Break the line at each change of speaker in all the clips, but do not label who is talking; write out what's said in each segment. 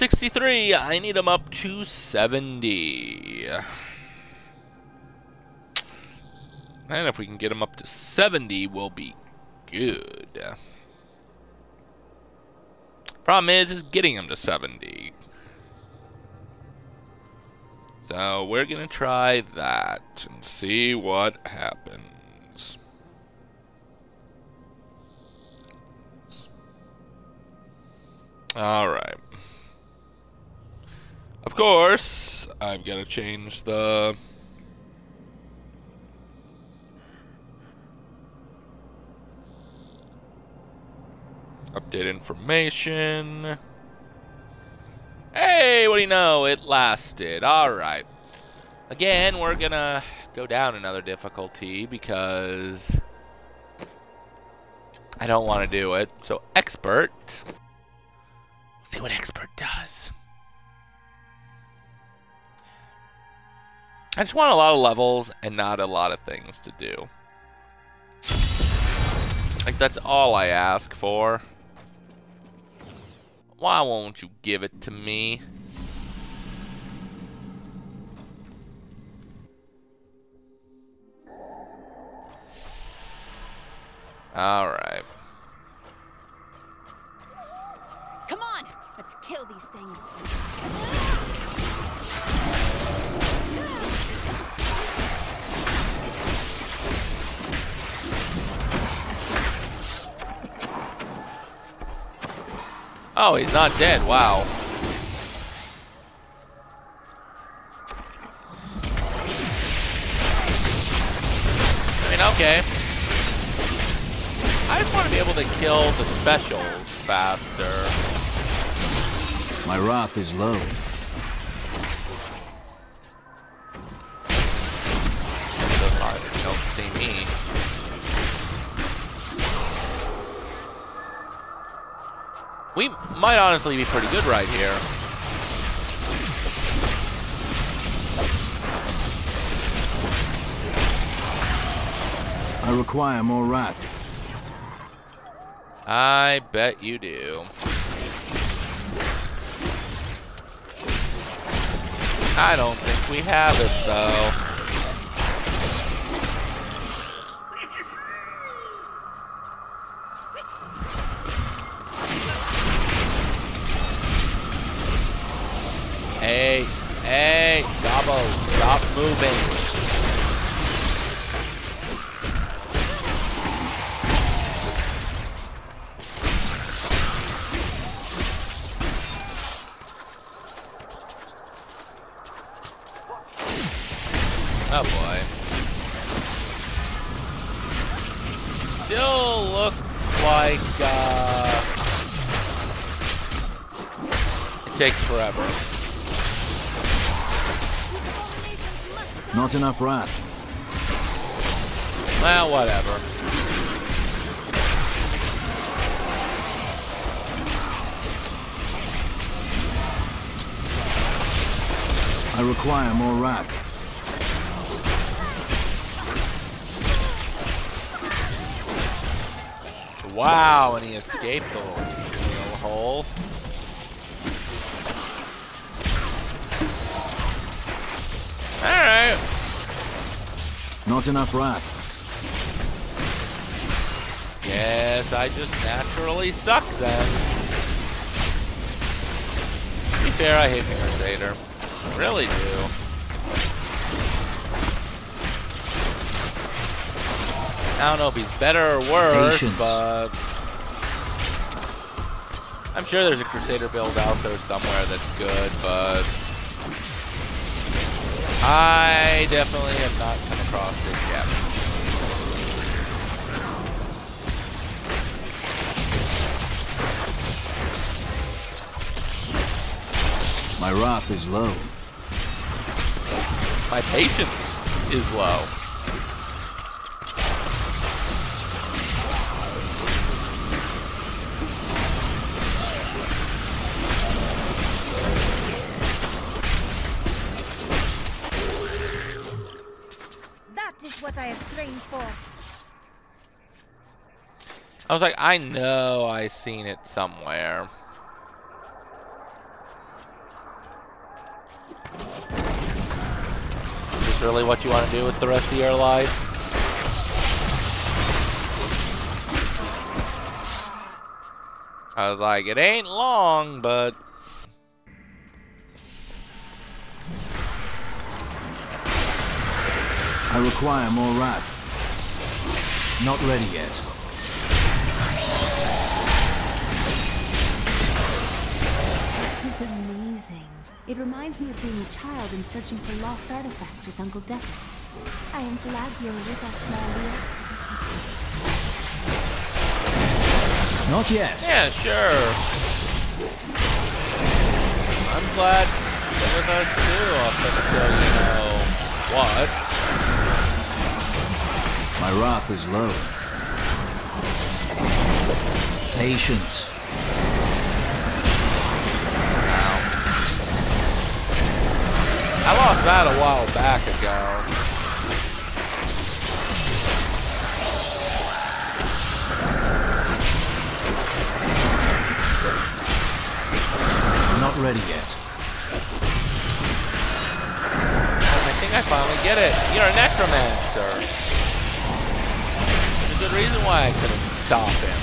63. I need him up to 70. And if we can get him up to 70, we'll be good. Problem is getting him to 70. So we're gonna try that and see what happens. Alright. Of course, I've got to change the... update information. Hey, what do you know? It lasted. Alright. Again, we're gonna go down another difficulty because I don't want to do it. So, expert. See what expert does. I just want a lot of levels and not a lot of things to do. Like, that's all I ask for. Why won't you give it to me? Alright.
Come on, let's kill these things.
Oh, he's not dead. Wow. I mean, okay. I just want to be able to kill the specials faster.
My wrath is low.
Don't see me. We might honestly be pretty good right here.
I require more wrath.
I bet you do. I don't think we have it, though. Hey, hey, Gabo, stop moving. Oh boy. Still looks like, it takes forever.
Not enough wrath.
Well, whatever.
I require more wrath.
Wow, and he escaped the little hole. Alright.
Not enough wrath.
Guess I just naturally suck then. To be fair, I hate Crusader. I really do. I don't know if he's better or worse,
Patience.
but I'm sure there's a Crusader build out there somewhere that's good, but I definitely have not come across it yet.
My wrath is low.
My patience is low.
That is what I have trained for.
I was like, I know I've seen it somewhere. really what you want to do with the rest of your life? I was like, it ain't long, but...
I require more wrath. Not ready yet.
This is amazing. It reminds me of being a child and searching for lost artifacts with Uncle Decker. I am glad you're with us, Maria.
Not yet.
Yeah, sure. I'm glad you're with us too, up until you know what.
My wrath is low. Patience.
I lost that a while back ago.
Not ready yet.
I think I finally get it. You're a necromancer. There's a good reason why I couldn't stop him.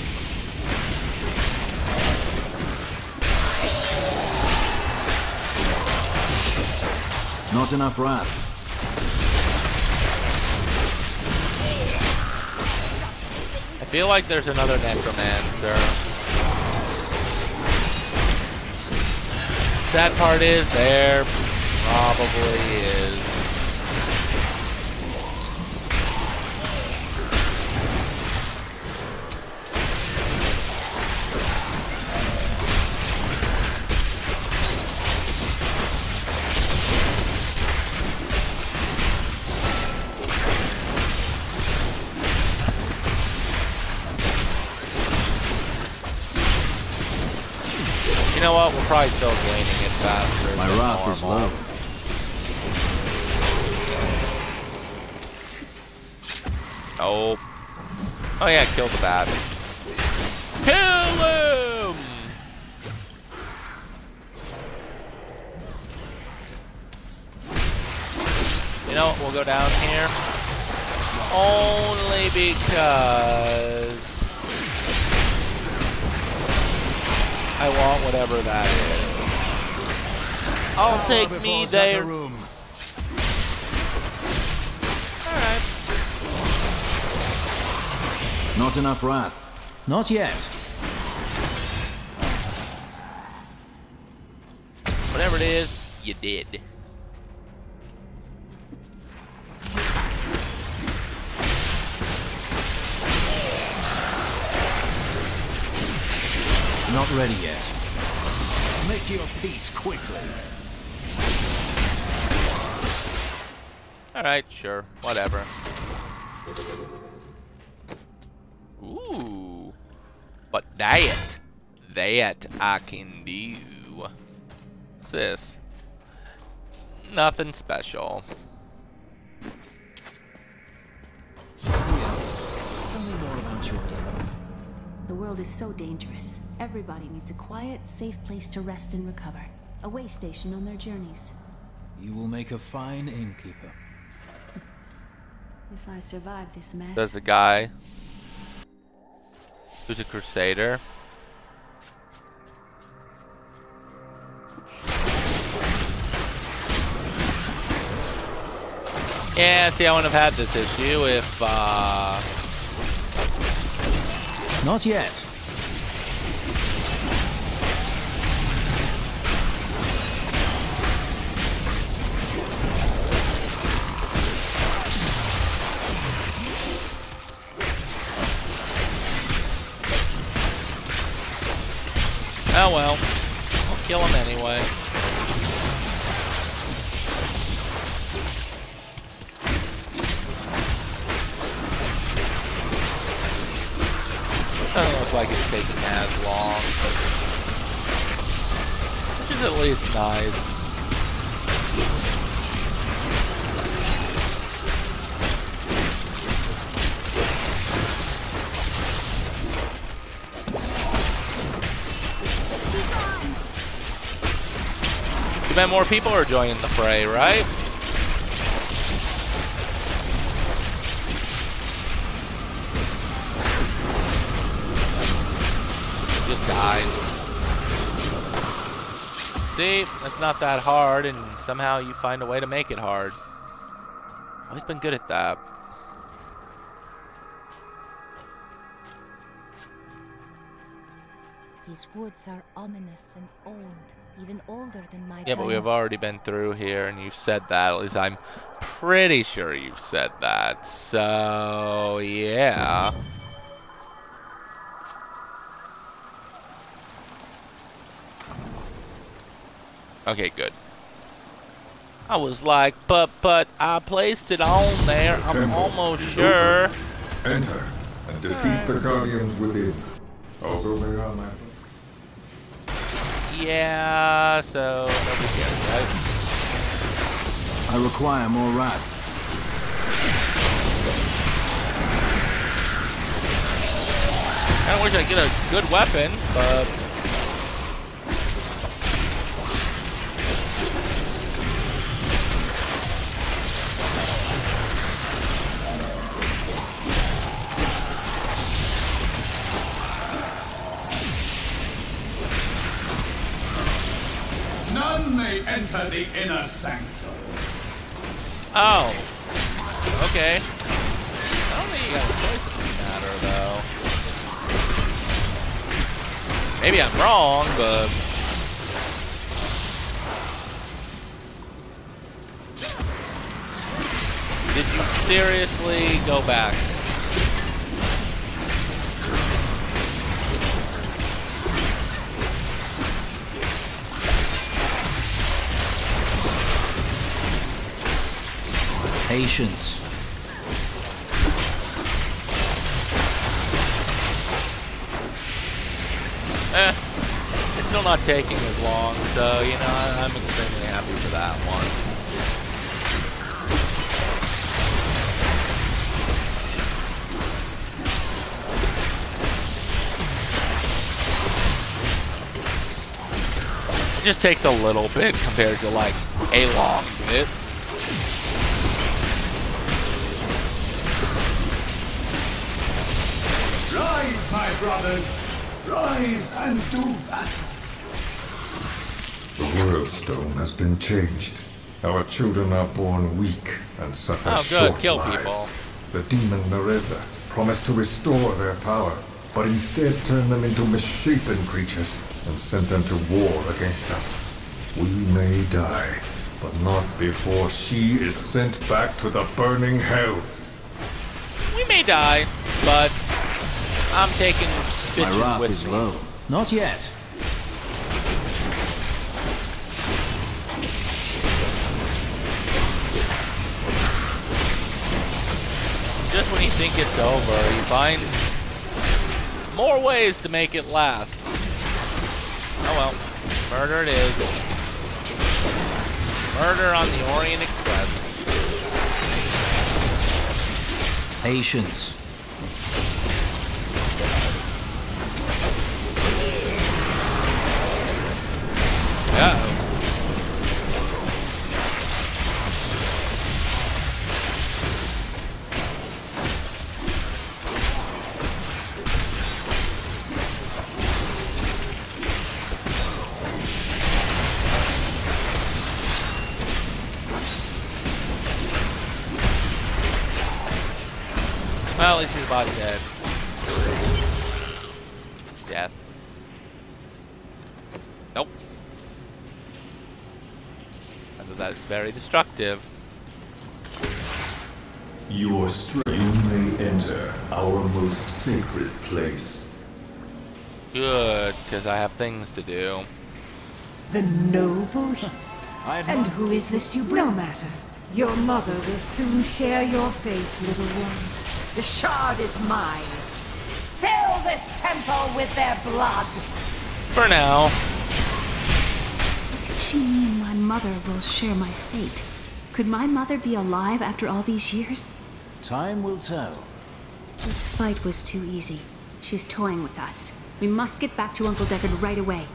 Not enough wrath.
I feel like there's another necromancer. Sad part is there probably is. You know what? We're probably still gaining it faster.
My wrath is low.
Oh. Oh yeah, kill the bat. Kill him! You know what? We'll go down here. Only because I want whatever that is. I'll take me there. Alright.
Not enough wrath. Not yet.
Whatever it is, you did.
Not ready yet. Make your peace quickly.
Alright, sure. Whatever. Ooh. But that I can do. What's this? Nothing special.
Tell me more about your day.
The world is so dangerous. Everybody needs a quiet, safe place to rest and recover. A way station on their journeys.
You will make a fine innkeeper.
If I survive this mess...
There's the guy who's a Crusader. Yeah, see, I wouldn't have had this issue if,
Not yet.
Oh well. I'll kill him anyway. Doesn't look like it's taking as long. Which is at least nice. Too bad more people are joining the fray, right? just died. See, that's not that hard, and somehow you find a way to make it hard. Always been good at that.
These woods are ominous and old, even older than my time.
Yeah, but we have already been through here, and you've said that. At least I'm pretty sure you've said that. So, yeah. Okay, good. I was like, but I placed it on there. I'm almost sure.
Enter and defeat the guardians within. Although they are my...
Yeah, so nobody cares, right?
I require more wrath.
I wish I could get a good weapon, but
None may enter the inner sanctum.
oh, okay. I don't think you got a choice in this matter, though. Maybe I'm wrong, but did you seriously go back?
Patience.
It's still not taking as long, so, you know, I'm extremely happy for that one. It just takes a little bit compared to, like, a long bit.
Rise, my brothers! Rise and do battle!
The world stone has been changed. Our children are born weak and suffer
Oh, good.
short
Kill
lives.
people.
The demon Nereza promised to restore their power, but instead turned them into misshapen creatures and sent them to war against us. We may die, but not before she is sent back to the burning hells.
We may die, but I'm taking
My
bitches
wrath
with
is
me.
low. Not yet.
Just when you think it's over, you find more ways to make it last. Oh well, murder it is. Murder on the Aurian Express.
Patience.
Uh-oh. Well, at least his body's dead. Death. Nope. After that, it's very destructive.
Your strength. You may enter our most sacred place.
Good, because I have things to do.
The noble?
And
Who is this you bring? No matter. Your mother will soon share your fate, little one. The shard is mine. Fill this temple with their blood.
For now.
What did she mean my mother will share my fate? Could my mother be alive after all these years?
time will tell.
This fight was too easy. She's toying with us. We must get back to Uncle Deckard right away.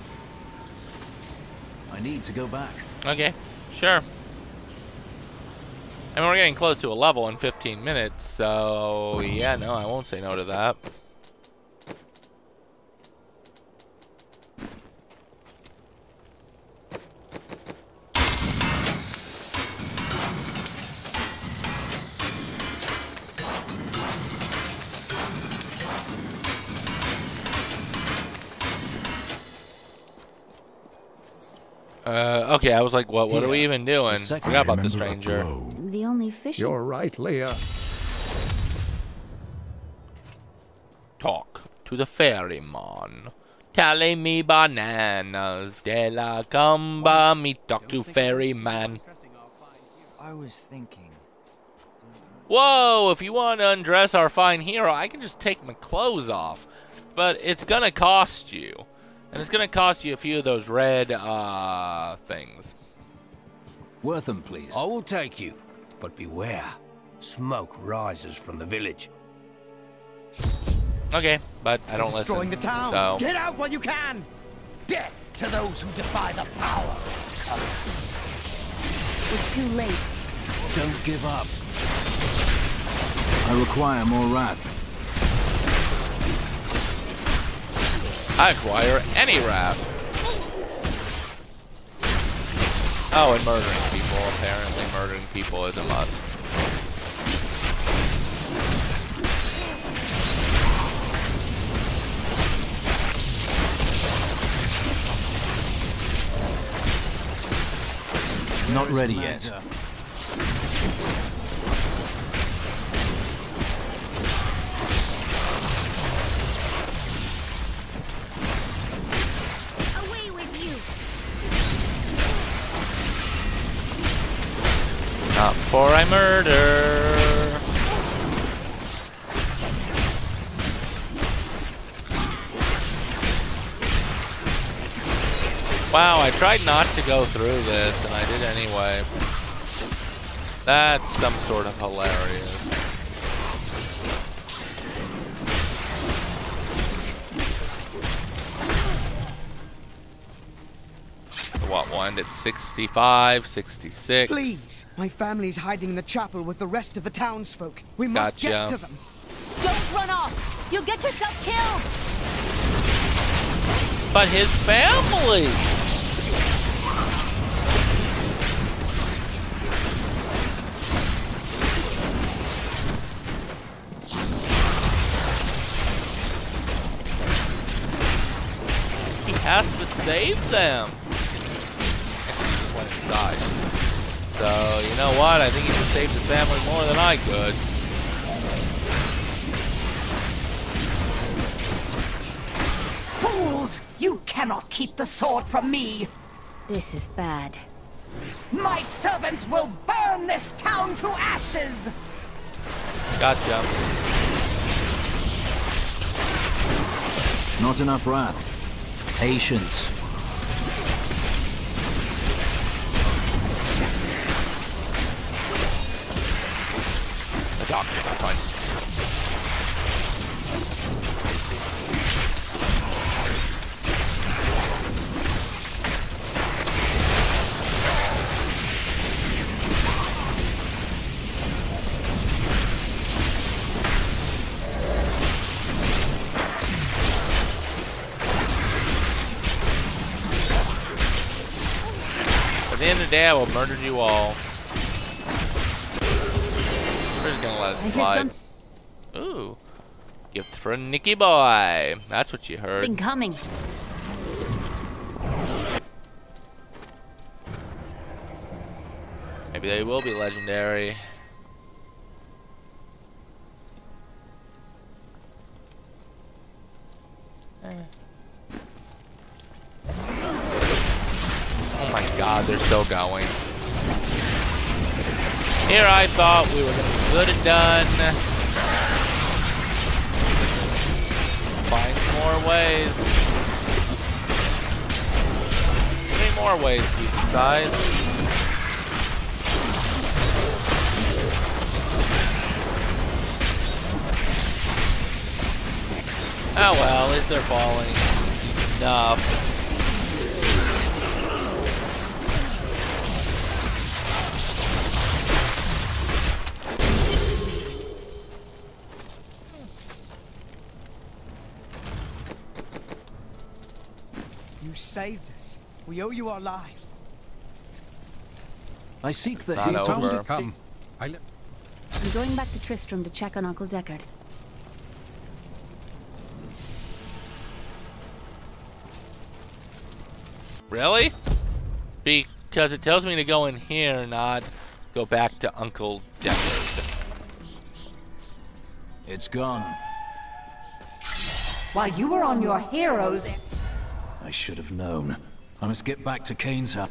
I need to go back.
Okay, sure. I mean, we're getting close to a level in 15 minutes, so yeah, no, I won't say no to that. Okay, I was like, what are we even doing?
second
Forgot about the
Remember a
stranger.
blow.
The only fish.
You're right, Leah.
Talk to the ferryman. Tally me bananas, de la gamba, me talk to ferryman.
I was thinking.
Whoa, if you want to undress our fine hero, I can just take my clothes off. But it's gonna cost you. And it's gonna cost you a few of those red, things.
Worth them, please.
I will take you, but beware. Smoke rises from the village.
Okay, but I don't listen.
Destroying the town.
So.
Get out while you can. Death to those who defy the power.
We're too late.
Don't give up.
I require more wrath.
I acquire any wrath. Oh, and murdering people. Apparently murdering people is a must.
Not ready yet.
Away with you.
Not before I murder. Wow, I tried not to go through this, and I did anyway. That's some sort of hilarious. What one? It's 65, 66.
Please, my family's hiding in the chapel with the rest of the townsfolk. We must get
Gotcha.
to them.
Don't run off. You'll get yourself killed.
But his family! He has to save them. Actually, he just went inside. So, you know what? I think he just saved his family more than I could.
Fools! You cannot keep the sword from me!
This is bad.
My servants will burn this town to ashes!
Gotcha.
Not enough wrath. Patience.
The doctor's not fine. At the end of the day, I will murder you all. We're just gonna let it slide. Ooh. Gift for Nicky Boy. That's what you heard.
Thing coming.
Maybe they will be legendary. Oh my god, they're still going. Here I thought we were gonna be good and done. Find more ways. Three more ways to keep the size. Oh well, at least they're falling enough.
You saved us. We owe you our lives.
I seek the
Not
hint
over.
of
Come.
I'm going back to Tristram to check on Uncle Deckard.
Really? Because it tells me to go in here, not go back to Uncle Deckard.
It's gone.
While you were on your heroes...
I should have known. I must get back to Kane's house.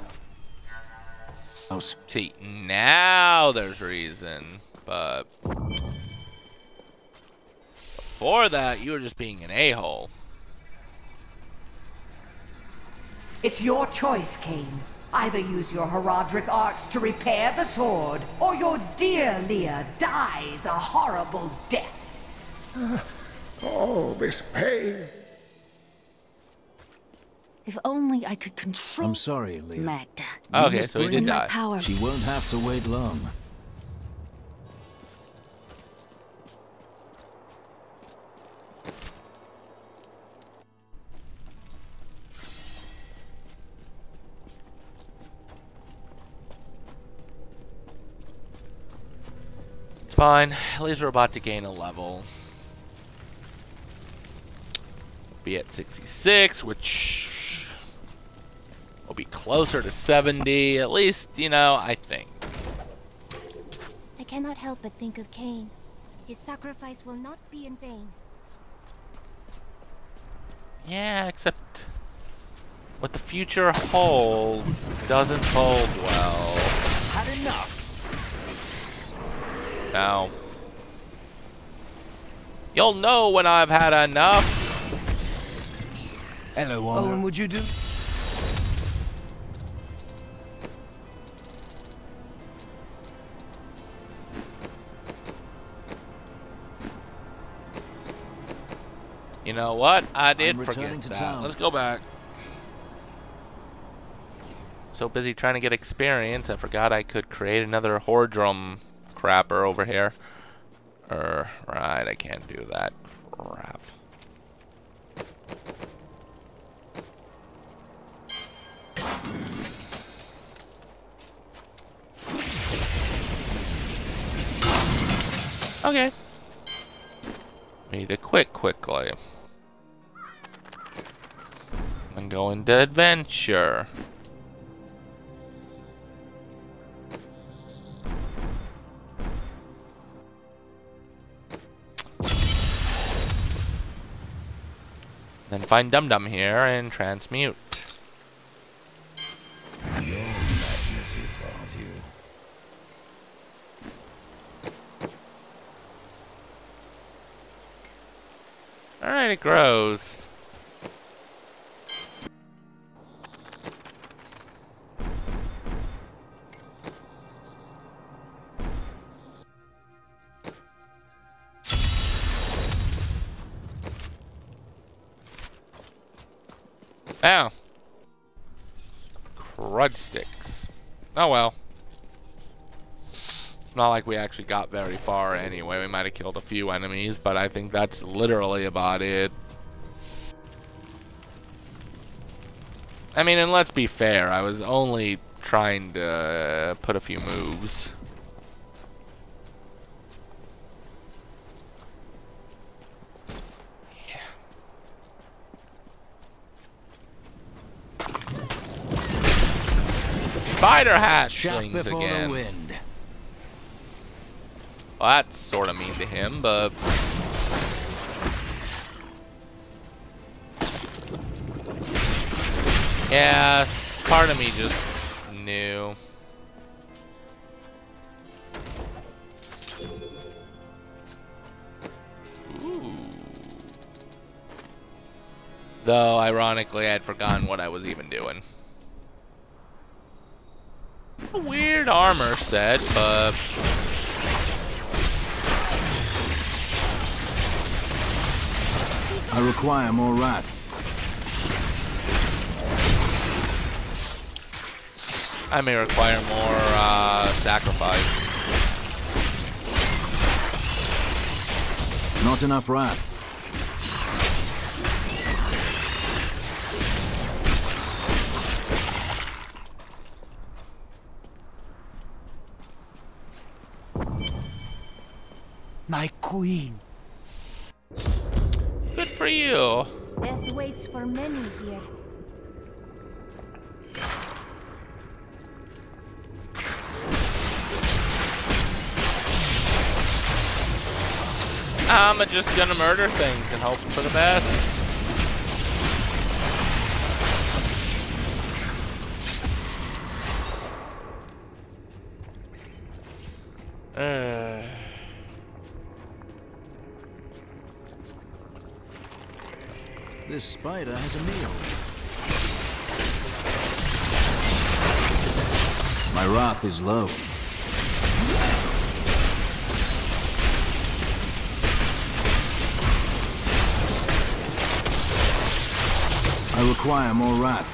See, now there's reason, but before that, you were just being an a-hole.
It's your choice, Kane. Either use your Herodric arts to repair the sword, or your dear Leah dies a horrible death.
Oh, this pain.
If only I could control.
I'm sorry, Leah.
Magda.
Okay, so he did die.
Power.
She won't have to wait long.
It's fine. At least we're about to gain a level. Be at 66, which will be closer to 70, at least, you know, I think.
I cannot help but think of Cain. His sacrifice will not be in vain.
Yeah, except what the future holds doesn't hold well.
Had enough.
Now, you'll know when I've had enough.
Hello,
Owen, would you do?
You know what? I did
I'm
forget
returning to
that.
town.
Let's go back. So busy trying to get experience, I forgot I could create another Hordrum crapper over here. Right, I can't do that. Crap. Okay. We need to quit quickly. And go into adventure. Then find Dum Dum here and transmute. Alright, it grows. Ow. Crud sticks. Oh well. It's not like we actually got very far anyway. We might have killed a few enemies, but I think that's literally about it. I mean, and let's be fair, I was only trying to put a few moves. Spider hatchlings again.
Wind.
Well, that's sort of mean to him, but yeah, part of me just knew. Ooh. Though, ironically, I'd forgotten what I was even doing. A weird armor set, but
I require more wrath.
I may require more sacrifice.
Not enough wrath.
My queen.
Good for you.
Death waits for many here.
I'm just gonna murder things and hope for the best.
This spider has a meal. My wrath is low. I require more wrath.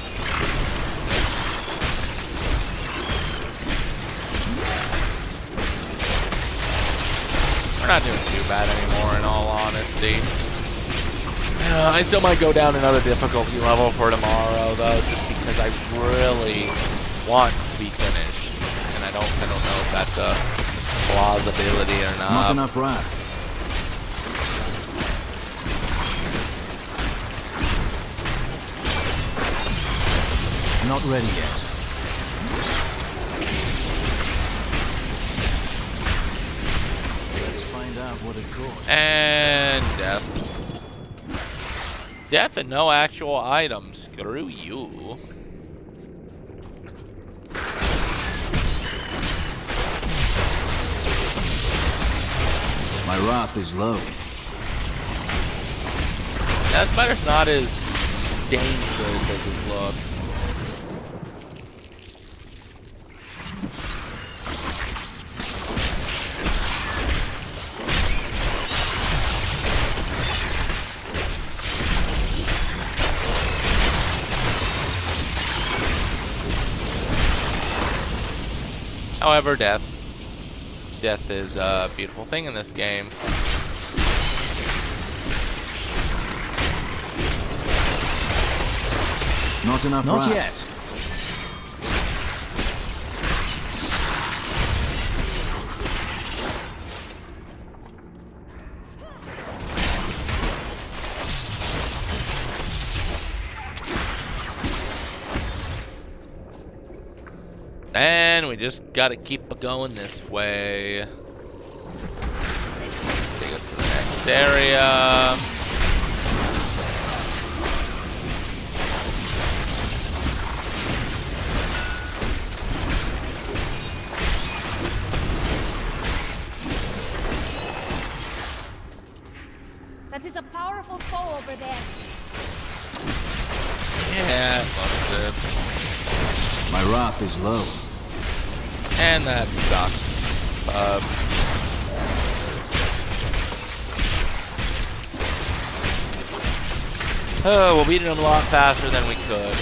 We're not doing too bad anymore, in all honesty. I still might go down another difficulty level for tomorrow, though, just because I really want to be finished, and I don't know if that's a plausibility or not.
Not enough wrath. Not ready yet. Let's find out what it caused.
And death. Death and no actual items. Screw you.
My wrath is low.
That spider's not as dangerous as it looks. However, death is a beautiful thing in this game.
Not enough
Not
wrath.
yet.
And we just gotta keep going this way. Take us to the next area.
That is a powerful foe over there.
Yeah, that's it.
My wrath is low.
And that sucks. Oh, we're beating them a lot faster than we could.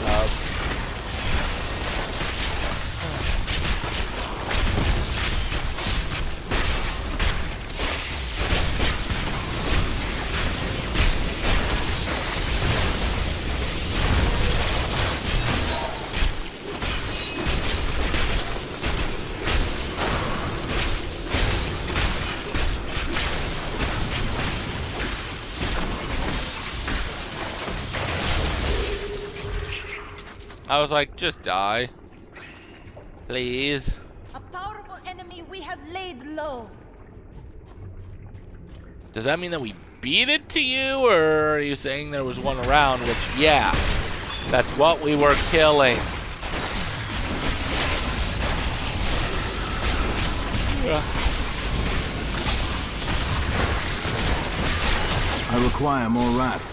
I was like, just die. Please.
A powerful enemy we have laid low.
Does that mean that we beat it to you, or are you saying there was one around? Which, yeah, that's what we were killing.
I require more wrath.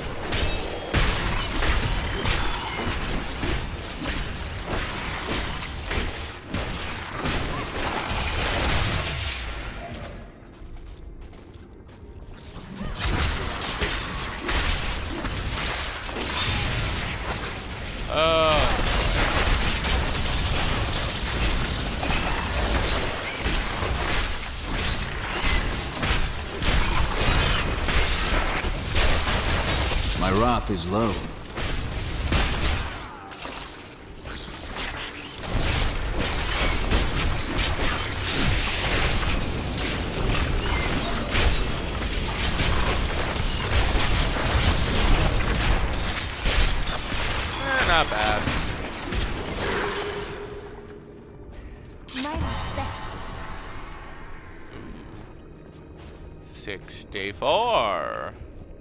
My wrath is low.
Not bad. 64.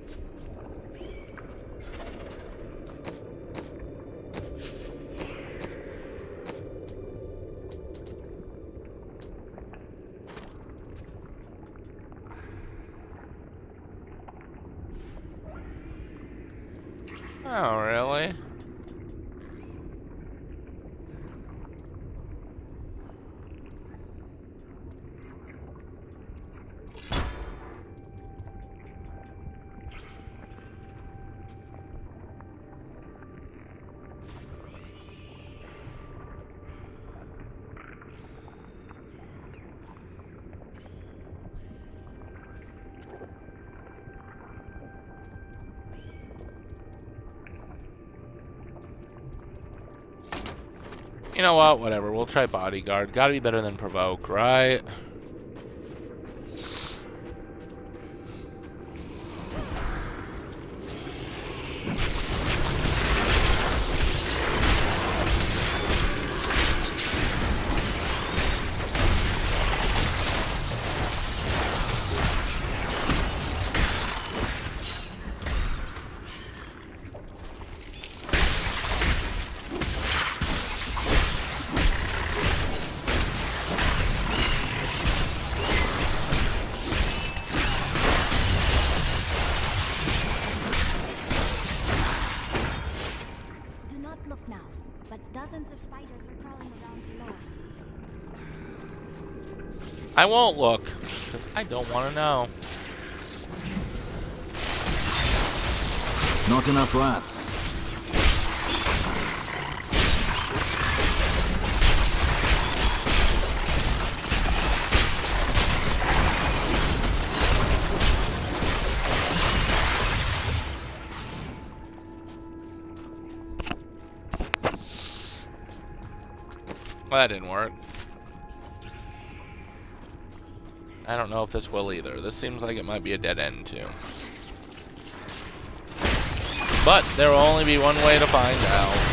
Oh, really? You know what? Whatever. We'll try bodyguard. Gotta be better than provoke, right? I won't look, because I don't want to know.
Not enough wrath.
Well, that didn't work. I don't know if this will either. This seems like it might be a dead end too. But there will only be one way to find out.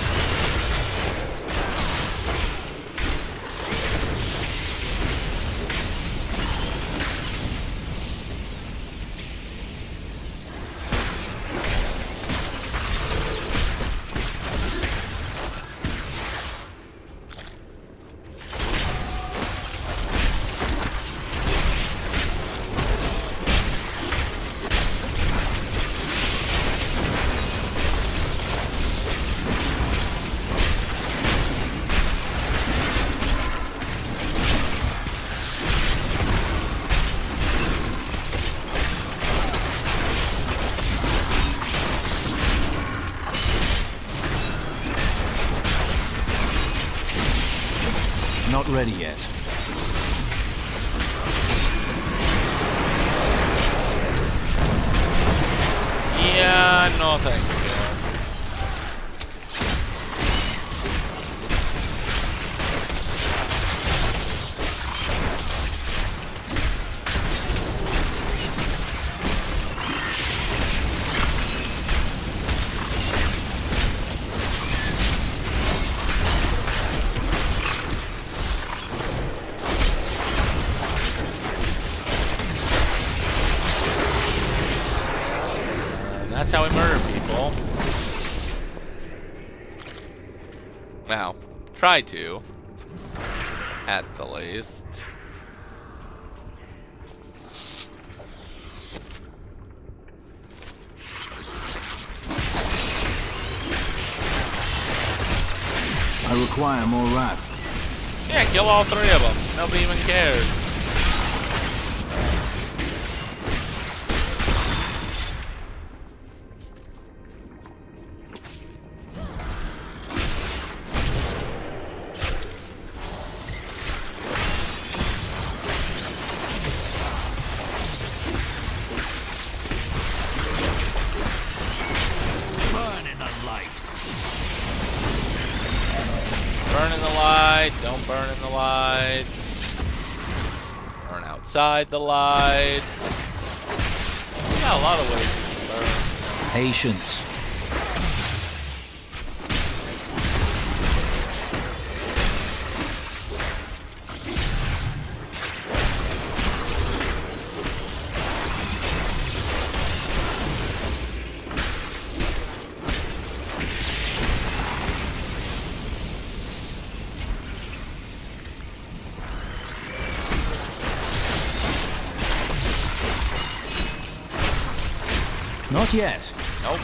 Not ready yet.
Yeah, no thank you. That's how we murder people. Well, try to. At the least.
I require more wrath.
Yeah, kill all three of them. Nobody even cares. Burn in the light, don't burn in the light. Burn outside the light. Got a lot of ways to burn.
Patience. Not yet.
Nope.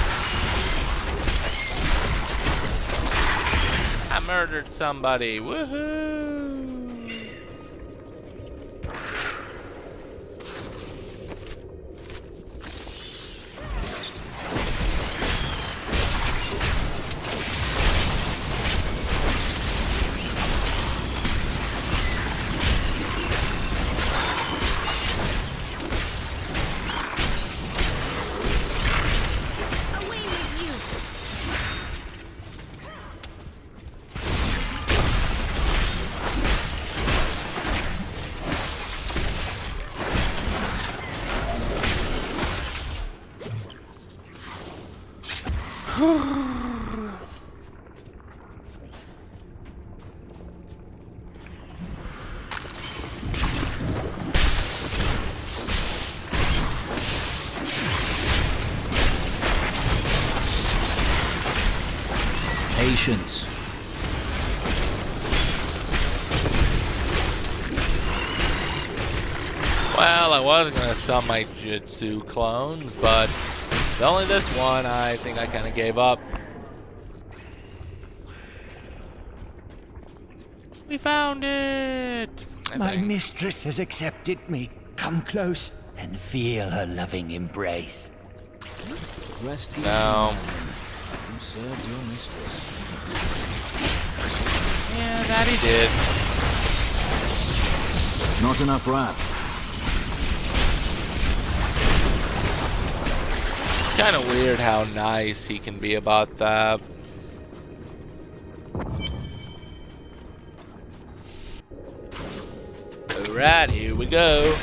I murdered somebody. Woohoo!
Patience.
Well, I was gonna sell my Jutsu clones, but only this one, I think I kind of gave up. We found it!
My mistress has accepted me. Come close and feel her loving embrace.
Rest easy.
No.
You served your mistress.
Yeah, that he did.
Not enough wrath.
Kind of weird how nice he can be about that. Alright, here we go.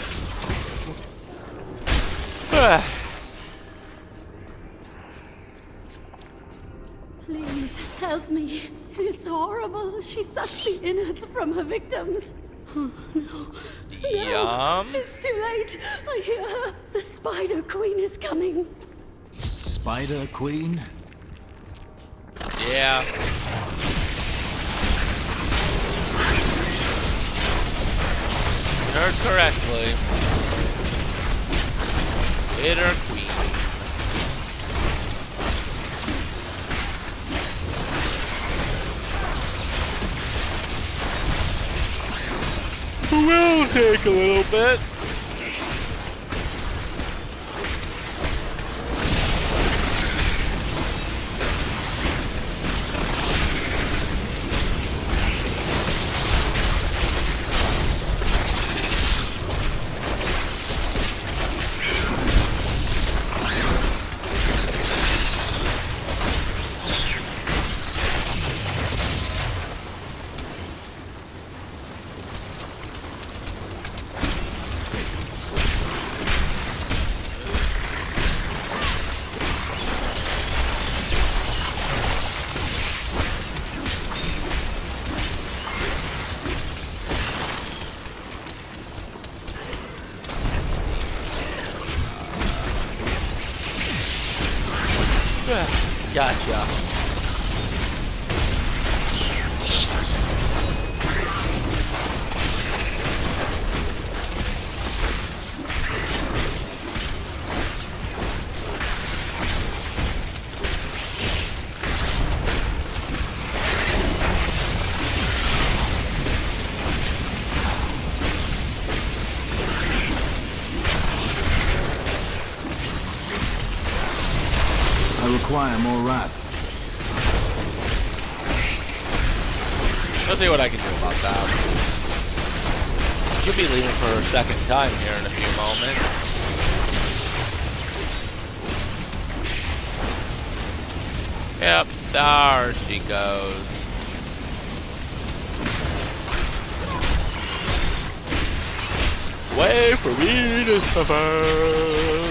Please help me. It's horrible. She sucks the innards from her victims. Oh, no.
Yum.
No, it's too late. I hear her. The Spider Queen is coming.
Spider Queen?
Yeah. Heard correctly. Spider Queen. Will take a little bit. Gotcha.
I require more wrath.
Let's see what I can do about that. Should be leaving for a second time here in a few moments. Yep, there she goes. Way for me to suffer.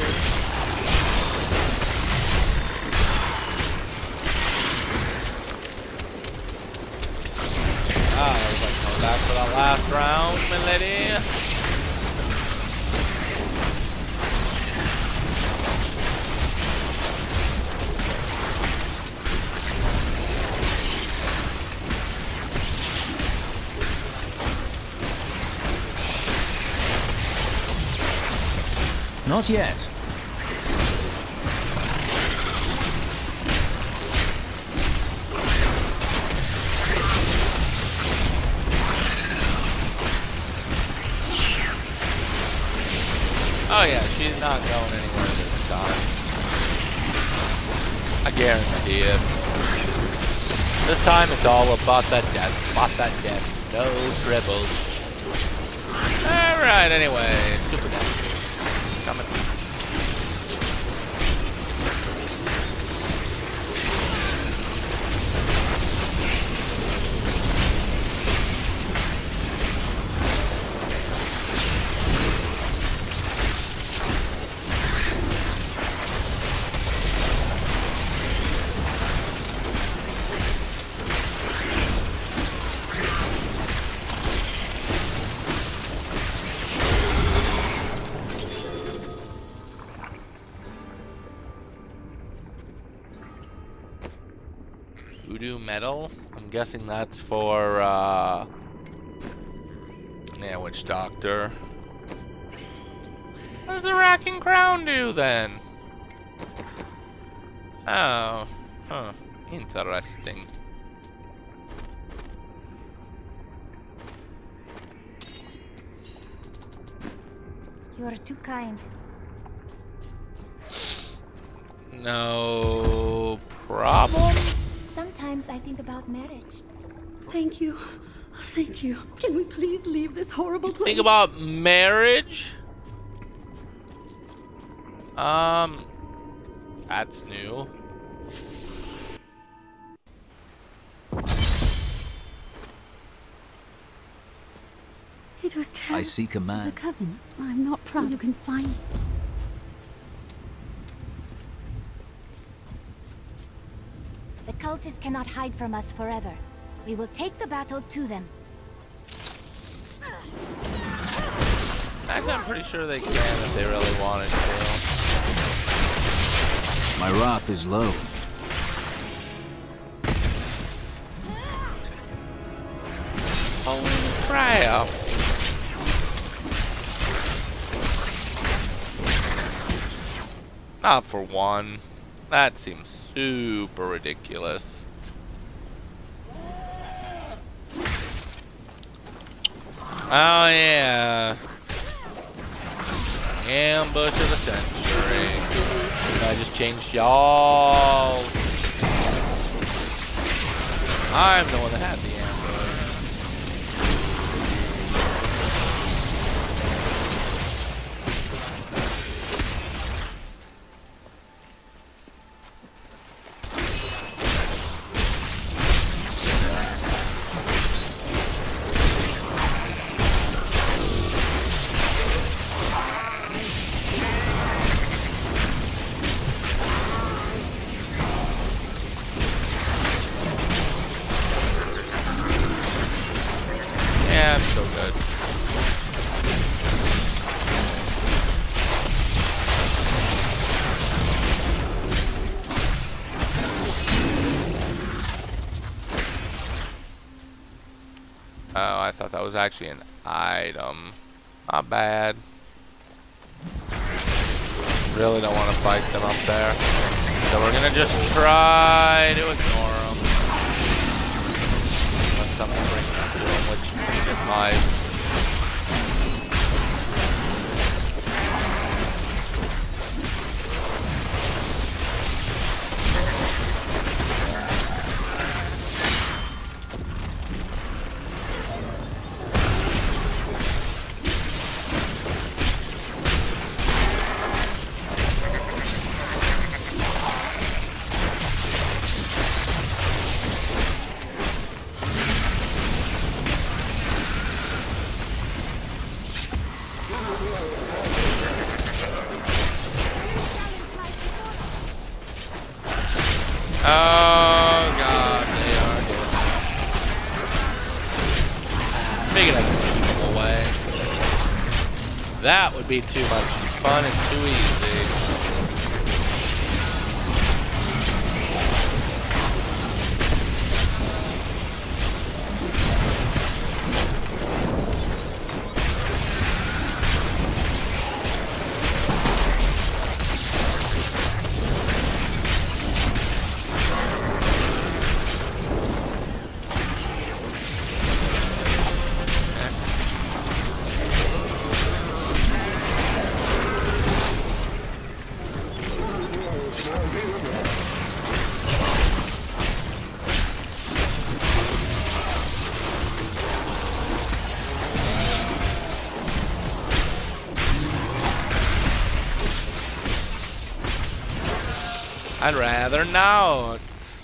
Everybody coming back for that last round, my lady.
Not yet.
not going anywhere this time. I guarantee it. This time it's all about that death. About that death. No dribbles. Alright, anyway. Super death. Coming. Voodoo metal? I'm guessing that's for, yeah, Witch Doctor. What does the Racking Crown do, then? Oh. Huh. Interesting.
You are too kind.
No problem?
Sometimes I think about marriage.
Thank you. Thank you. Can we please leave this horrible place?
Think about marriage? That's new.
It was terrible.
I seek a man.
The Coven. I'm not proud you can find it.
The cultists cannot hide from us forever. We will take the battle to them.
Actually, I'm pretty sure they can if they really wanted to.
My wrath is low.
Holy crap. Not for one. That seems super ridiculous. Oh yeah. Ambush of the century. I just changed y'all. I'm the one that had the ambush. So good. Oh, I thought that was actually an item. Not bad. Really don't want to fight them up there. So we're gonna just try to ignore them. Unless something brings us to them, which just might. Oh god, they are good. Figured I could keep them away. That would be too much fun and too easy. I'd rather not.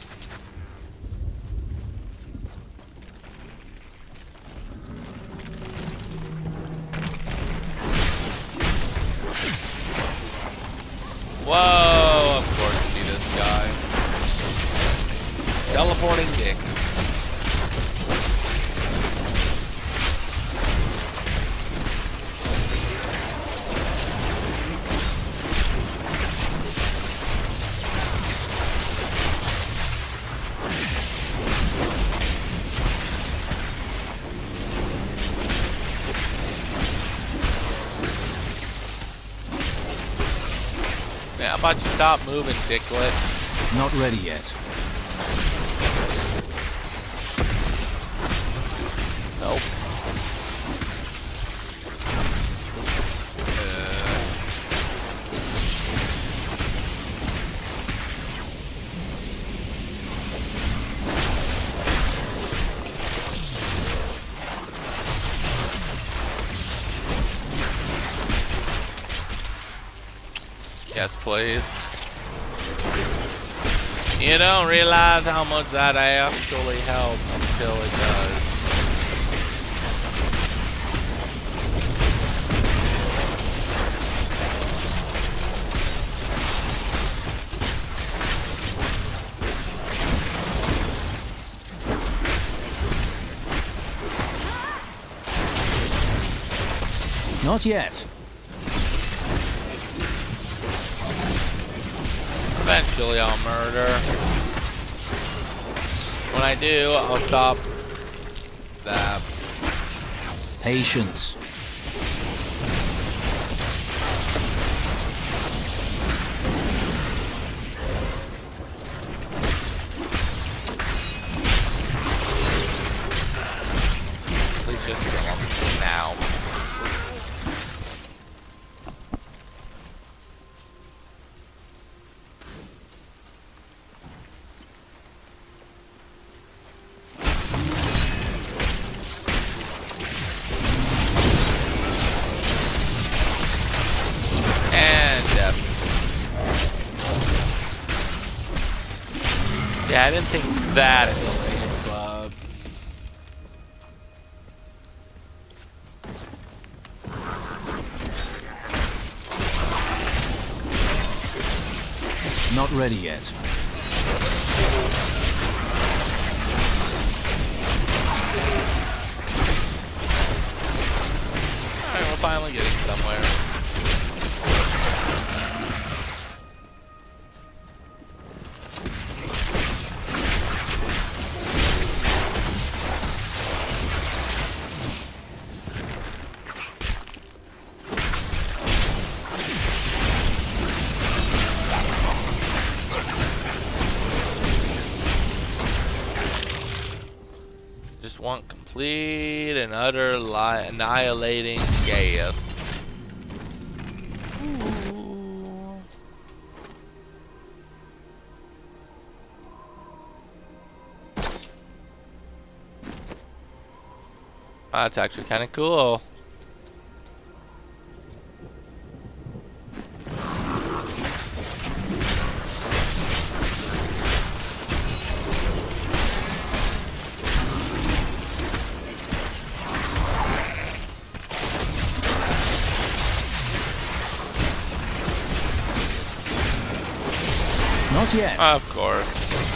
Whoa, of course you see this guy. Teleporting dick. Yeah, how about you stop moving, dicklet?
Not ready yet.
Nope. Yes, please. You don't realize how much that actually helps until it does.
Not yet.
Eventually I'll murder. When I do, I'll stop that.
Patience.
Please just kill him now. Yeah, I didn't think that at least, but...
Not ready yet.
Alright, we're finally getting somewhere. Want complete and utter annihilating gas. Ooh. That's actually kind of cool.
Not yet.
Of course.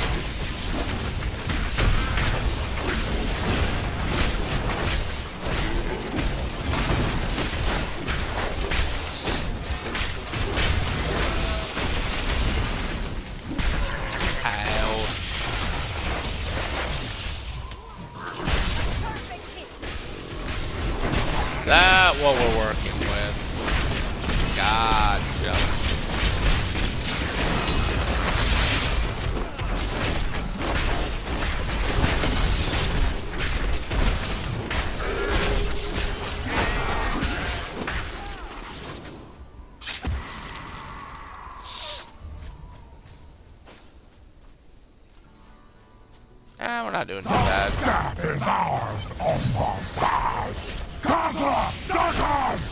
Ow. Is that what we're working with? Gotcha. We're not doing too bad.
Step is ours on the side. Gaza, daggers!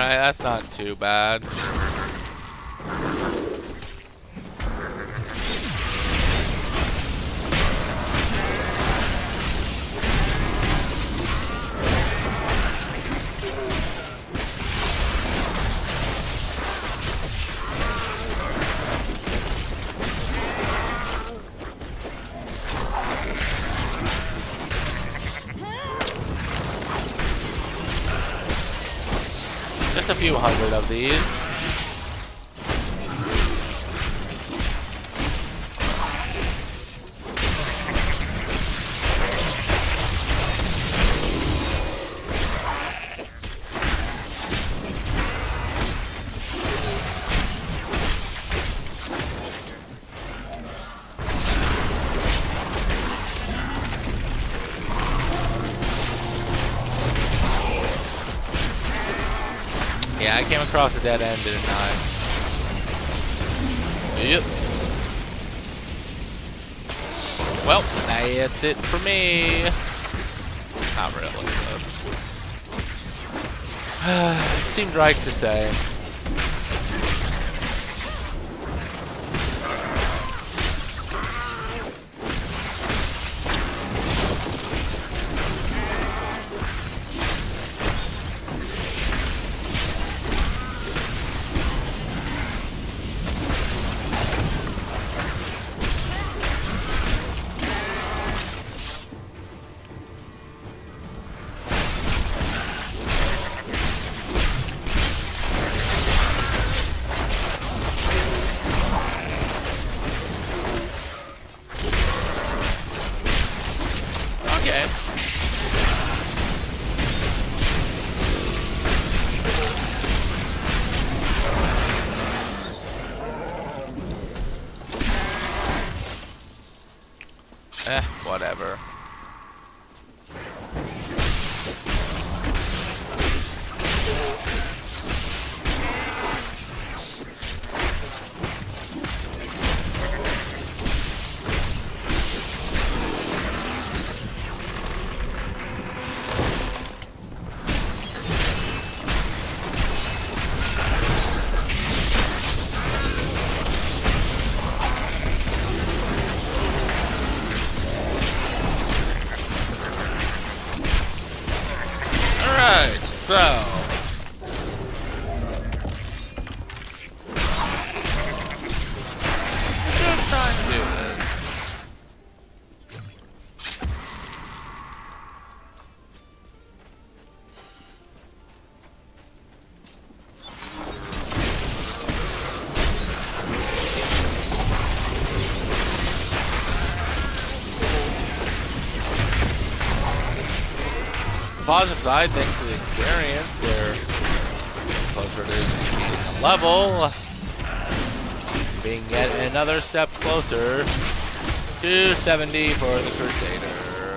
Alright, that's not too bad. Just a few hundred of these. Yeah, I came across a dead end, didn't I? Yep. Well, that's it for me. Not really, but seemed right to say. Whatever. So, just trying to do this. Positive side, thanks to the experience, we're closer to gaining a level, being yet another step closer to 70 for the Crusader.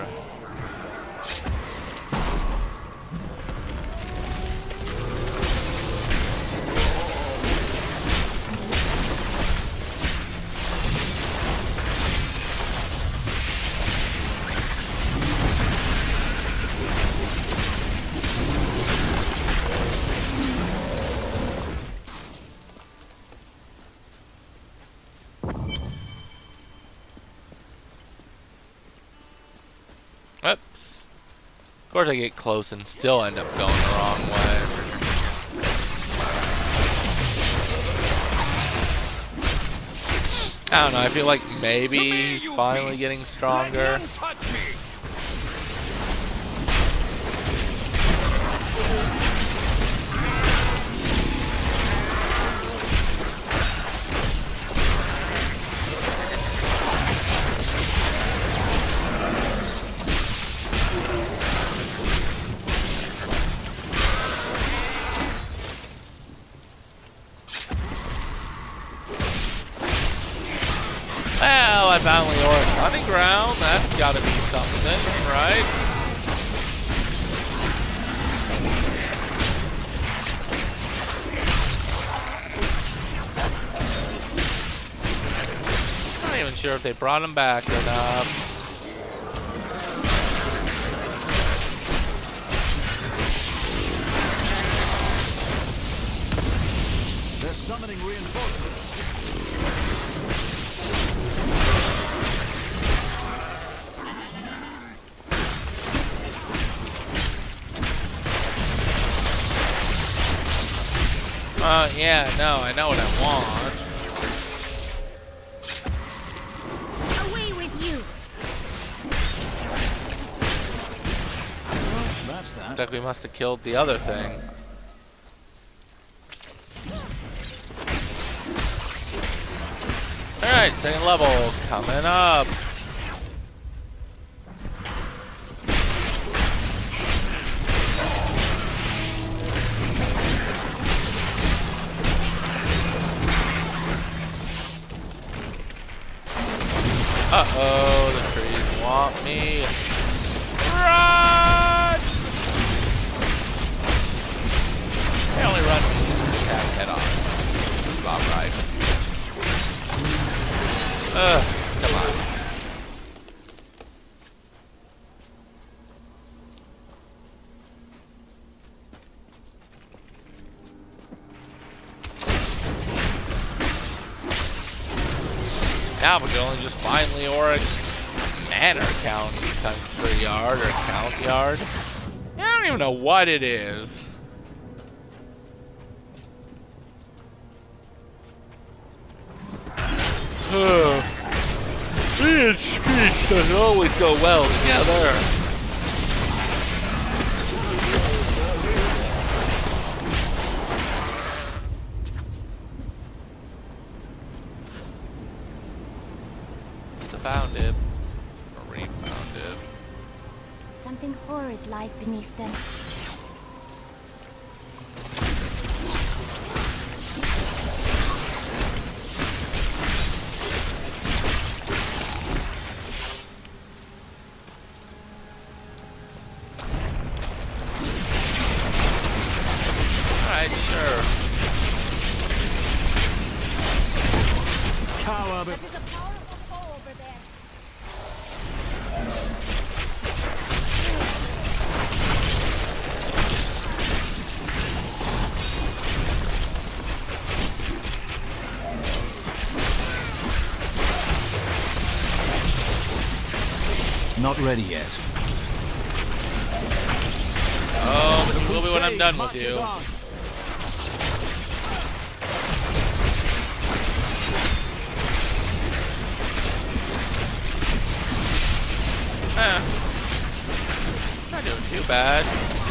Of course I get close and still end up going the wrong way. I don't know, I feel like maybe he's finally getting stronger. Well, I found Leora's hunting ground. That's gotta be something, right? I'm not even sure if they brought him back or not.
They're summoning reinforcements.
Yeah, no, I know what I want.
Away with you!
Well, that's that.
Looks like we must have killed the other thing. Alright, second level coming up. Uh-oh, the trees want me. Run! They only run when you attack head on. About right. Come on. Now we can only just find Leoric's manor country yard or count yard. I don't even know what it is. Me and speech doesn't always go well together. Found it. Or refound it.
Something horrid lies beneath them.
Alright, sure.
Power,
There's a powerful foe over there.
not ready yet.
Oh, but it will be when I'm done with you. Not doing too bad.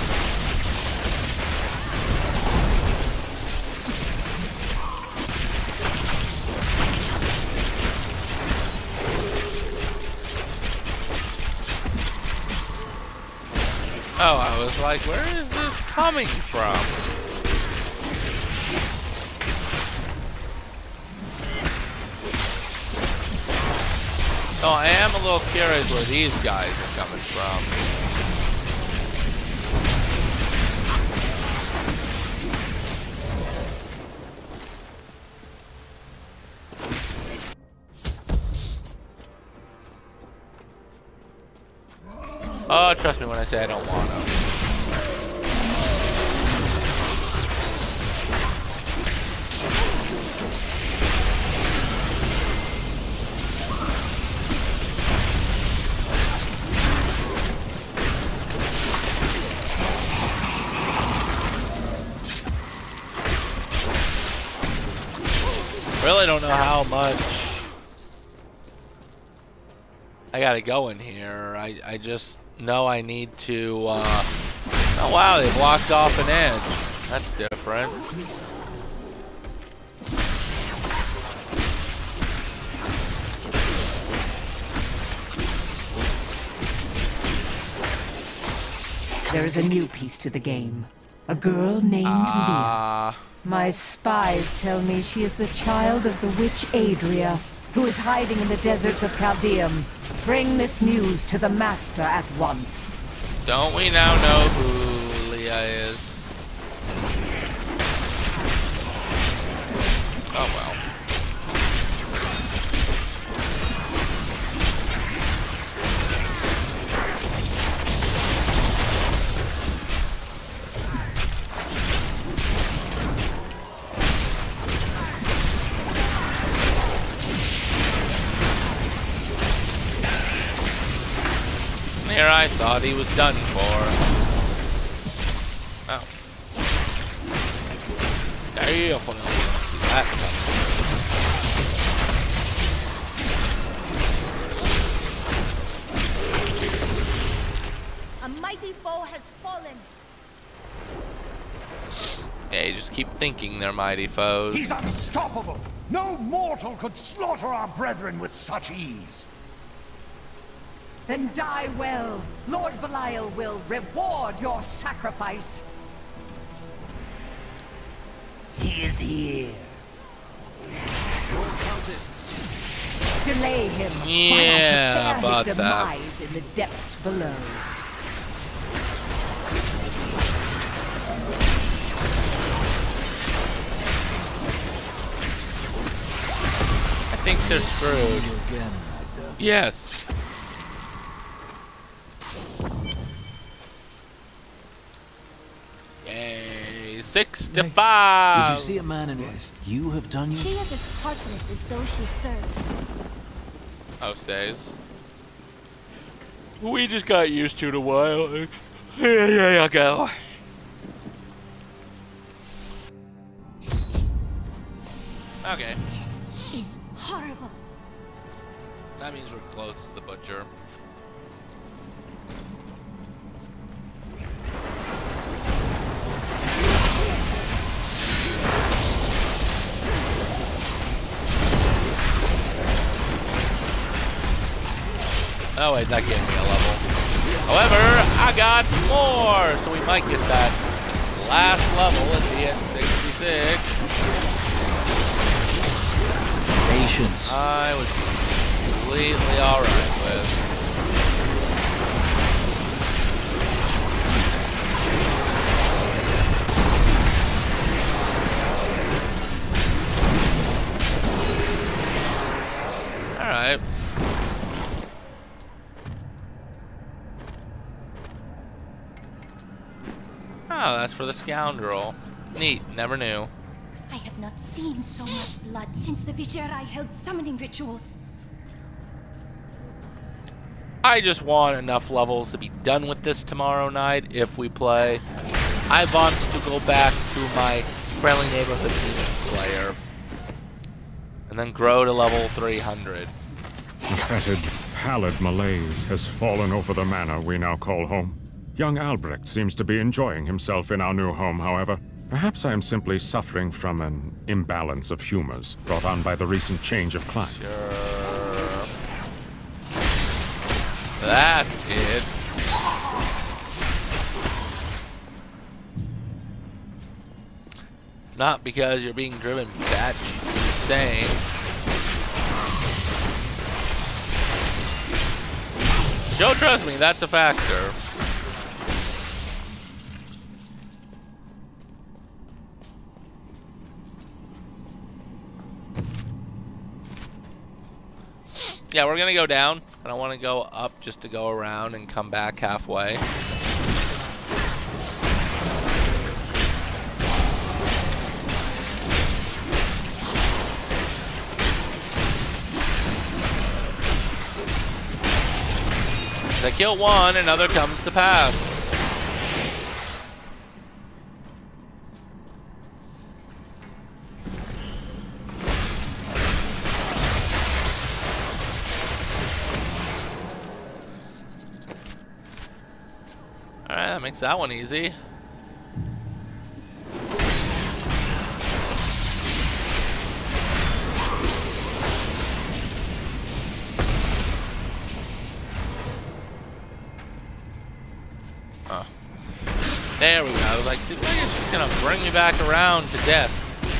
Oh, I was like, where is this coming from? Oh, I am a little curious where these guys are coming from. Oh, trust me when I say I don't want to. Really don't know how much I gotta go in here. I just know I need to, oh wow, they blocked off an edge. That's different.
There is a new piece to the game. A girl named Leah. My spies tell me she is the child of the witch Adria, who is hiding in the deserts of Chaldeum. Bring this news to the Master at once.
Don't we now know who Leah is? Oh well. I thought he was done for. Oh. Definitely don't see that coming.
A mighty foe has fallen.
Yeah, you just keep thinking they're mighty foes.
He's unstoppable! No mortal could slaughter our brethren with such ease!
Then die well. Lord Belial will reward your sacrifice.
He is here.
Delay him.
Yeah,
while I
about
prepare his
that.
demise in the depths below.
I think they're screwed. Yes. Yay, 6 to 5.
Did you see a man in this? You have done your...
She is as heartless as though she serves.
Oh, stays. We just got used to it a while. Yeah, I'll go. Okay.
This is horrible.
That means we're close to the butcher. Oh wait, that gave me a level. However, I got more, so we might get that last level at the end 66.
Patience.
I would be completely alright with. Alright. Oh, that's for the scoundrel. Neat, never knew.
I have not seen so much blood since the Vigerai held summoning rituals.
I just want enough levels to be done with this tomorrow night if we play. I want to go back to my friendly neighborhood demon slayer. And then grow to level 300.
A fetid, pallid malaise has fallen over the manor we now call home. Young Albrecht seems to be enjoying himself in our new home, however. Perhaps I am simply suffering from an imbalance of humors brought on by the recent change of climate.
Sure. That's it. It's not because you're being driven batshit insane. Don't trust me, that's a factor. Yeah, we're gonna go down. I don't want to go up just to go around and come back halfway. If I kill one, another comes to pass. Alright, that makes that one easy. Oh. There we go. I was like, dude, I guess she's gonna bring me back around to death.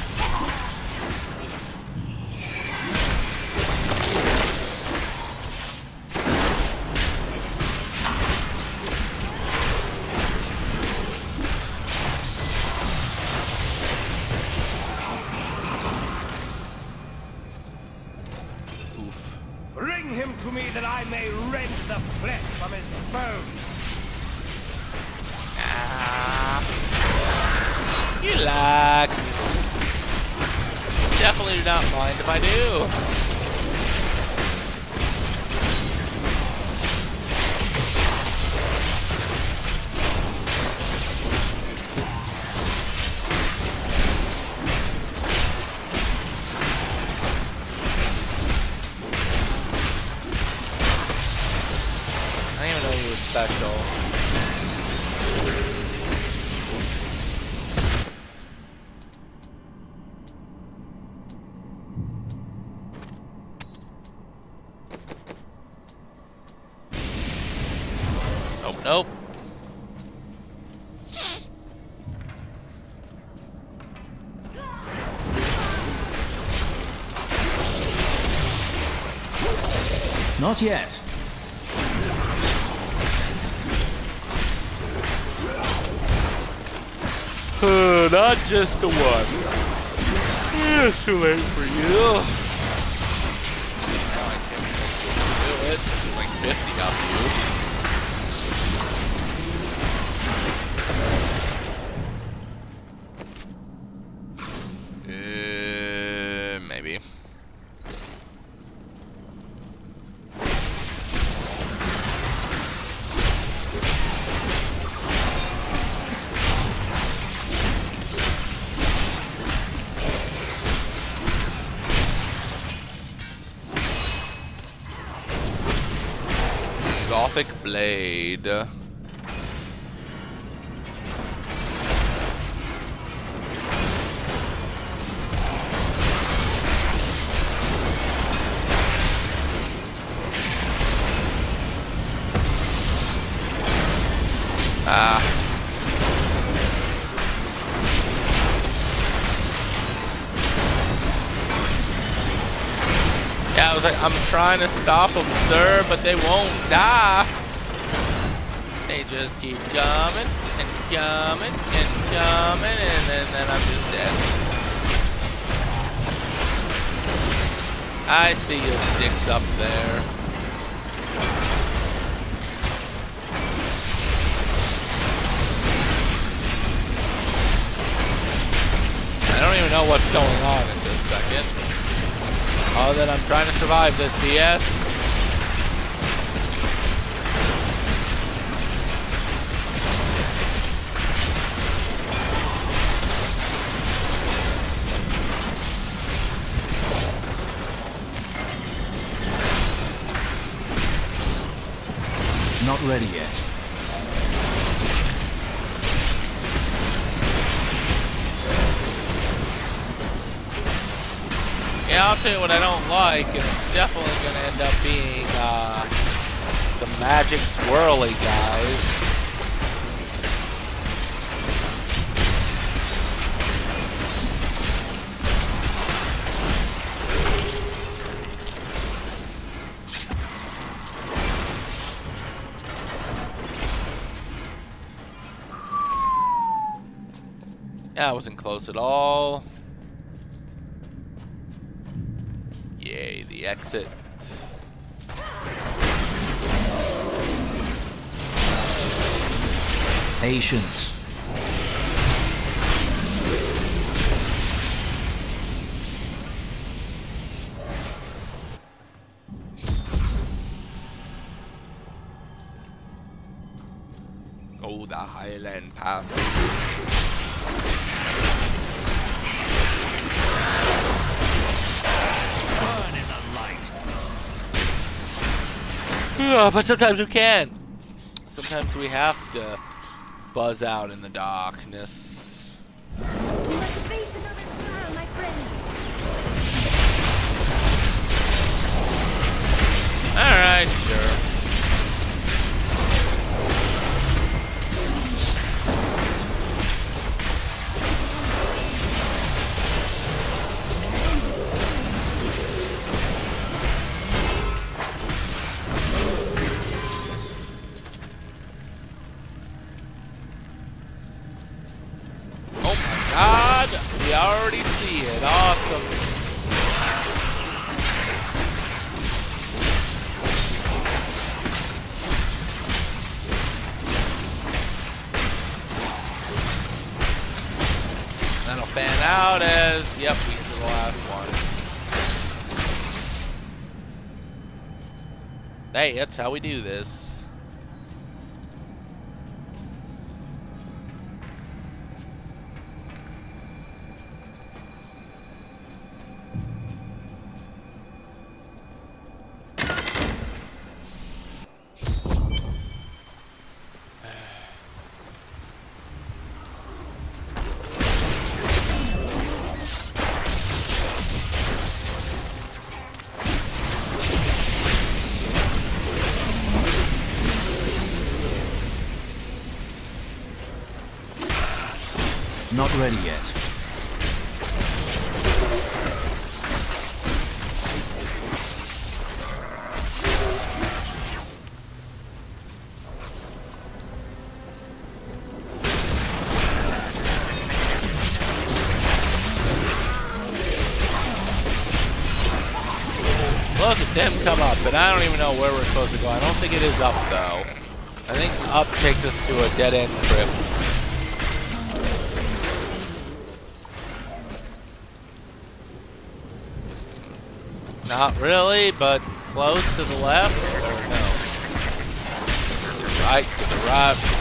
Bring him to me that I may rend the flesh from his bones.
You like me. Definitely do not mind if I do. special. Nope, nope.
Not yet.
Not just the one. It's too late for you. Now I can't do it. It's like 50 of you. Maybe. Gothic blade. Yeah, I was like, I'm trying to stop them, sir, but they won't die. They just keep coming and coming and coming, and then I'm just dead. I see your dicks up there. I don't even know what's going on in this second. Oh, that I'm trying to survive this DS.
Not ready yet.
Yeah, I'll tell you what I don't like, and it's definitely going to end up being the magic swirly guys. Yeah, I wasn't close at all. Yay, the exit.
Patience.
Oh, the Highland Pass. But sometimes we can't. Sometimes we have to buzz out in the darkness.
We must face another trial, my friend.
Alright, sure. We already see it. Awesome. That'll fan out as, yep, we get to the last one. Hey, that's how we do this.
ready yet.
Look at them come up, and I don't even know where we're supposed to go. I don't think it is up, though. I think up takes us to a dead-end trip. Not really, but close to the left, or no? To the right, to the right.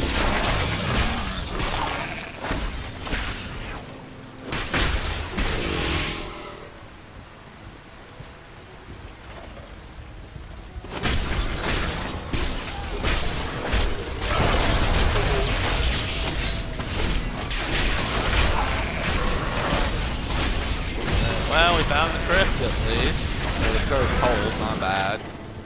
Well, we found the crypt at least. Or the cursed hole, not bad.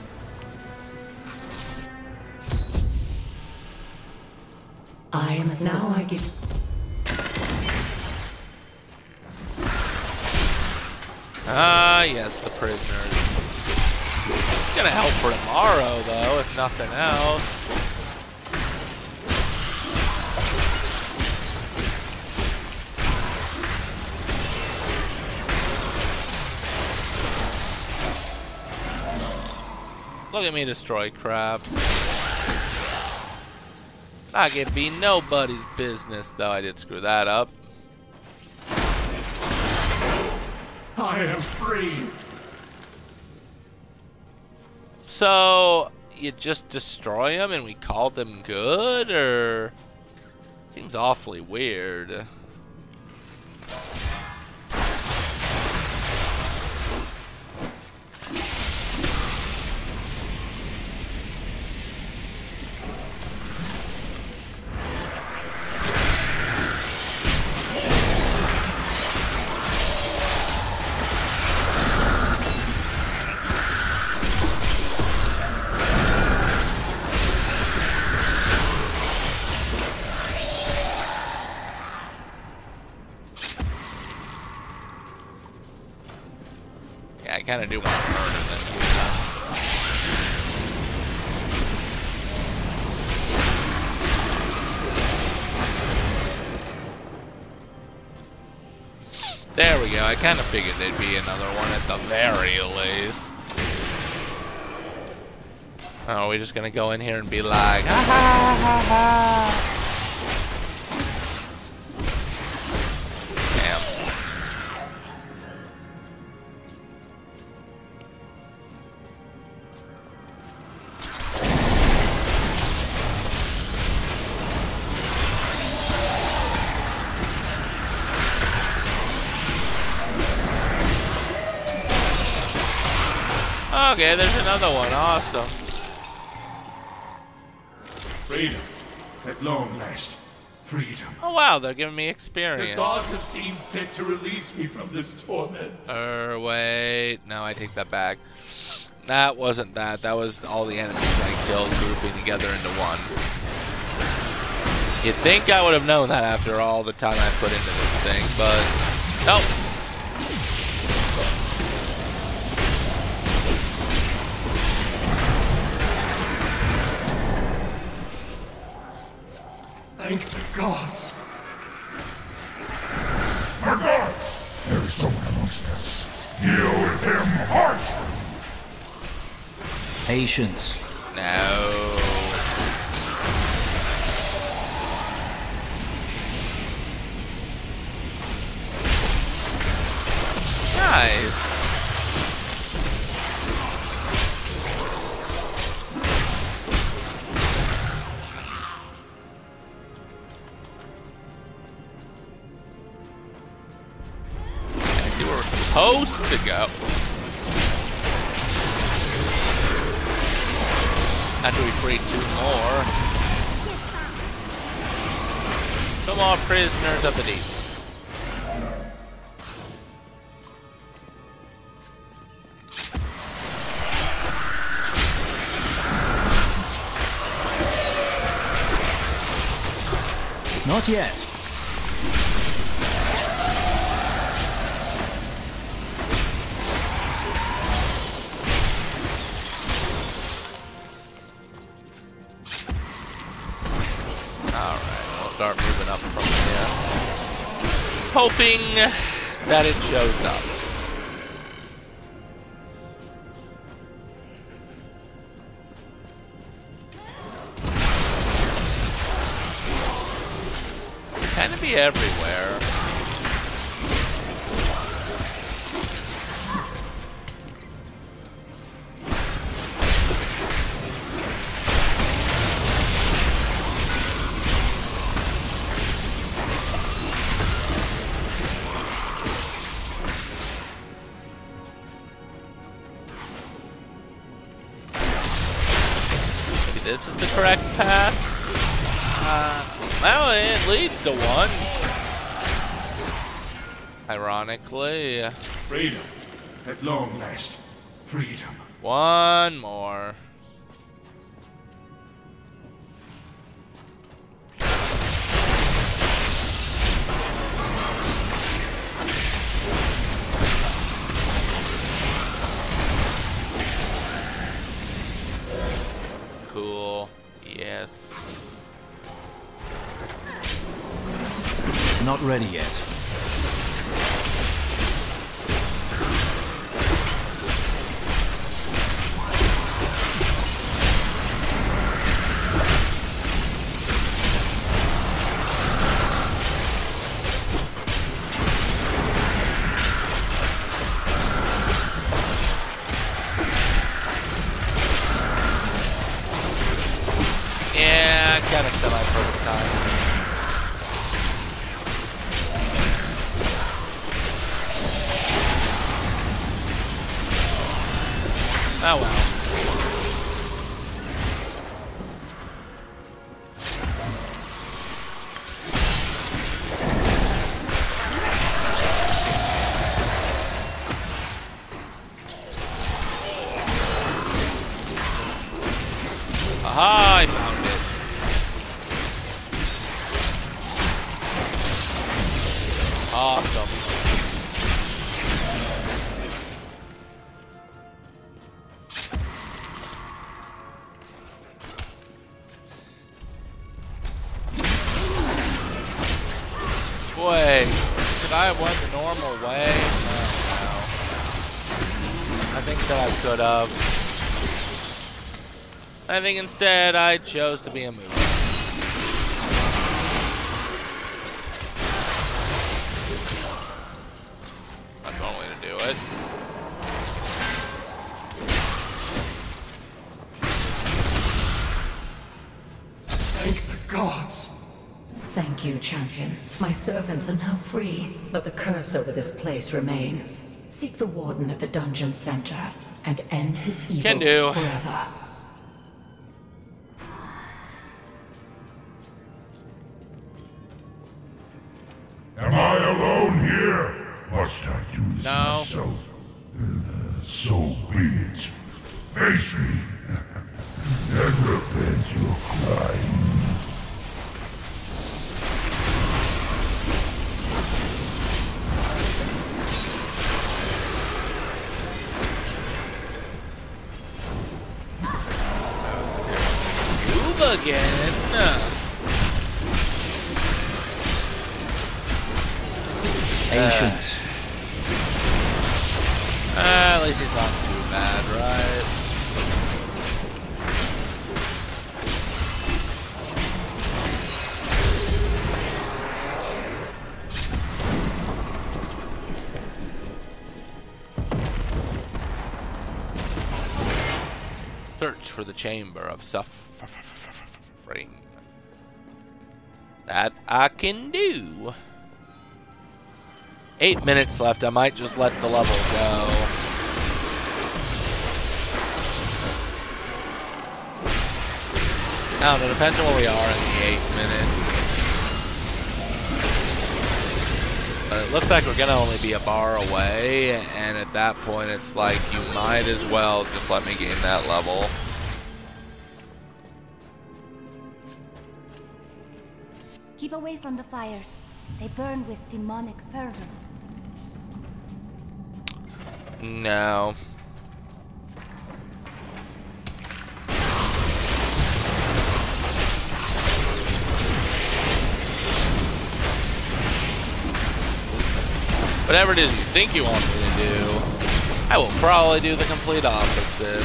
I am a now I give.
Ah, yes, the prisoners. It's gonna help for tomorrow, though, if nothing else. Look at me destroy crap. Not gonna be nobody's business, though. I did screw that up.
I am free.
So, you just destroy them and we call them good, or? Seems awfully weird. I kind of do want to murder them. There we go. I kind of figured there'd be another one at the very least. Oh, are we just gonna go in here and be like, ha ha ha ha? Okay, there's another one. Awesome.
Freedom. At long last. Freedom.
Oh wow, they're giving me
The
experience.
gods have seen fit to release me from this torment.
Wait. No, I take that back. That wasn't that. That was all the enemies I killed grouping together into one. You'd think I would have known that after all the time I put into this thing, but nope.
Thank the gods. The gods! There is someone amongst us. Deal with him harshly.
Patience.
No. Nice. You were supposed to go. After we free 2 more. 2 more prisoners of the deep.
Not yet.
hoping that it shows up. Kind of be everywhere. This is the correct path. Well, it leads to one. Ironically.
Freedom. At long last. Freedom.
One more. Cool. Yes.
Not ready yet.
Yeah, kind of semi-perfect time. Oh well. Aha, I found it. Awesome. Wait, could I have went the normal way? No. I think that I could have. I think instead I chose to be a movie. That's one way to do it.
Thank the gods.
Thank you, champion. My servants are now free, but the curse over this place remains. Seek the warden at the dungeon center and end his evil
Can do.
forever.
Am I alone here? Must I do this
No.
myself? So be it. Face me and repent your crimes.
Move again.
Patience.
At least it's not too bad, right? Search for the chamber of suffering. That I can do. 8 minutes left. I might just let the level go. I don't know. Depends on where we are in the 8 minutes. But it looks like we're gonna only be a bar away, and at that point, it's like you might as well just let me gain that level.
Keep away from the fires. They burn with demonic fervor.
No. whatever it is you think you want me to do, I will probably do the complete opposite.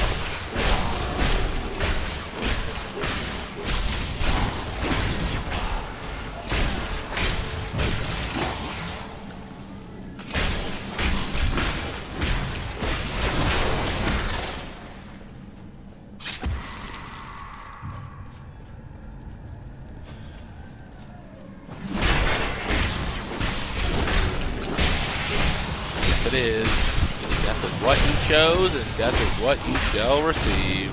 It is. Death is what you chose, and death is what you shall receive.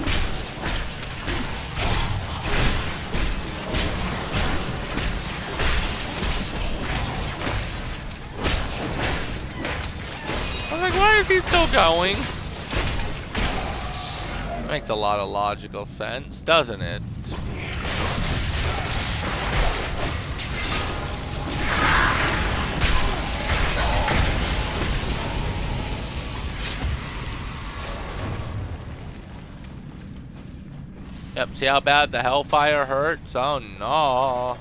I was like, why is he still going? Makes a lot of logical sense, doesn't it? Yep, see how bad the hellfire hurts? Oh no.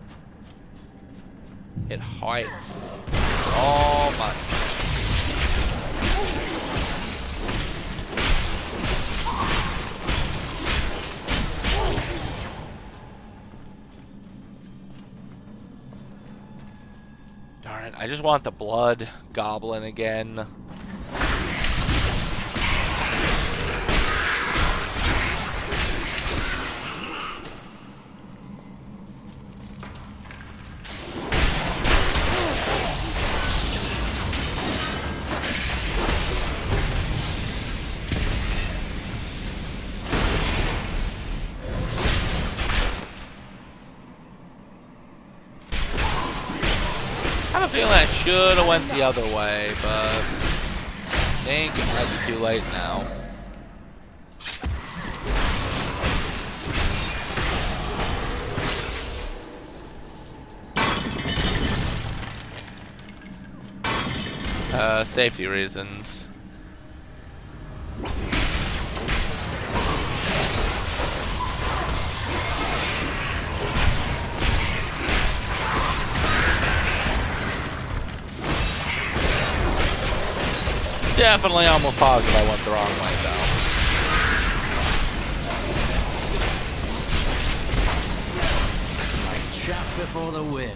It hurts so much. Darn it, I just want the blood goblin again. I have a feeling I should have went the other way, but I think it might be too late now. Safety reasons. Definitely almost positive I went the wrong way though.
Like chaff before the wind.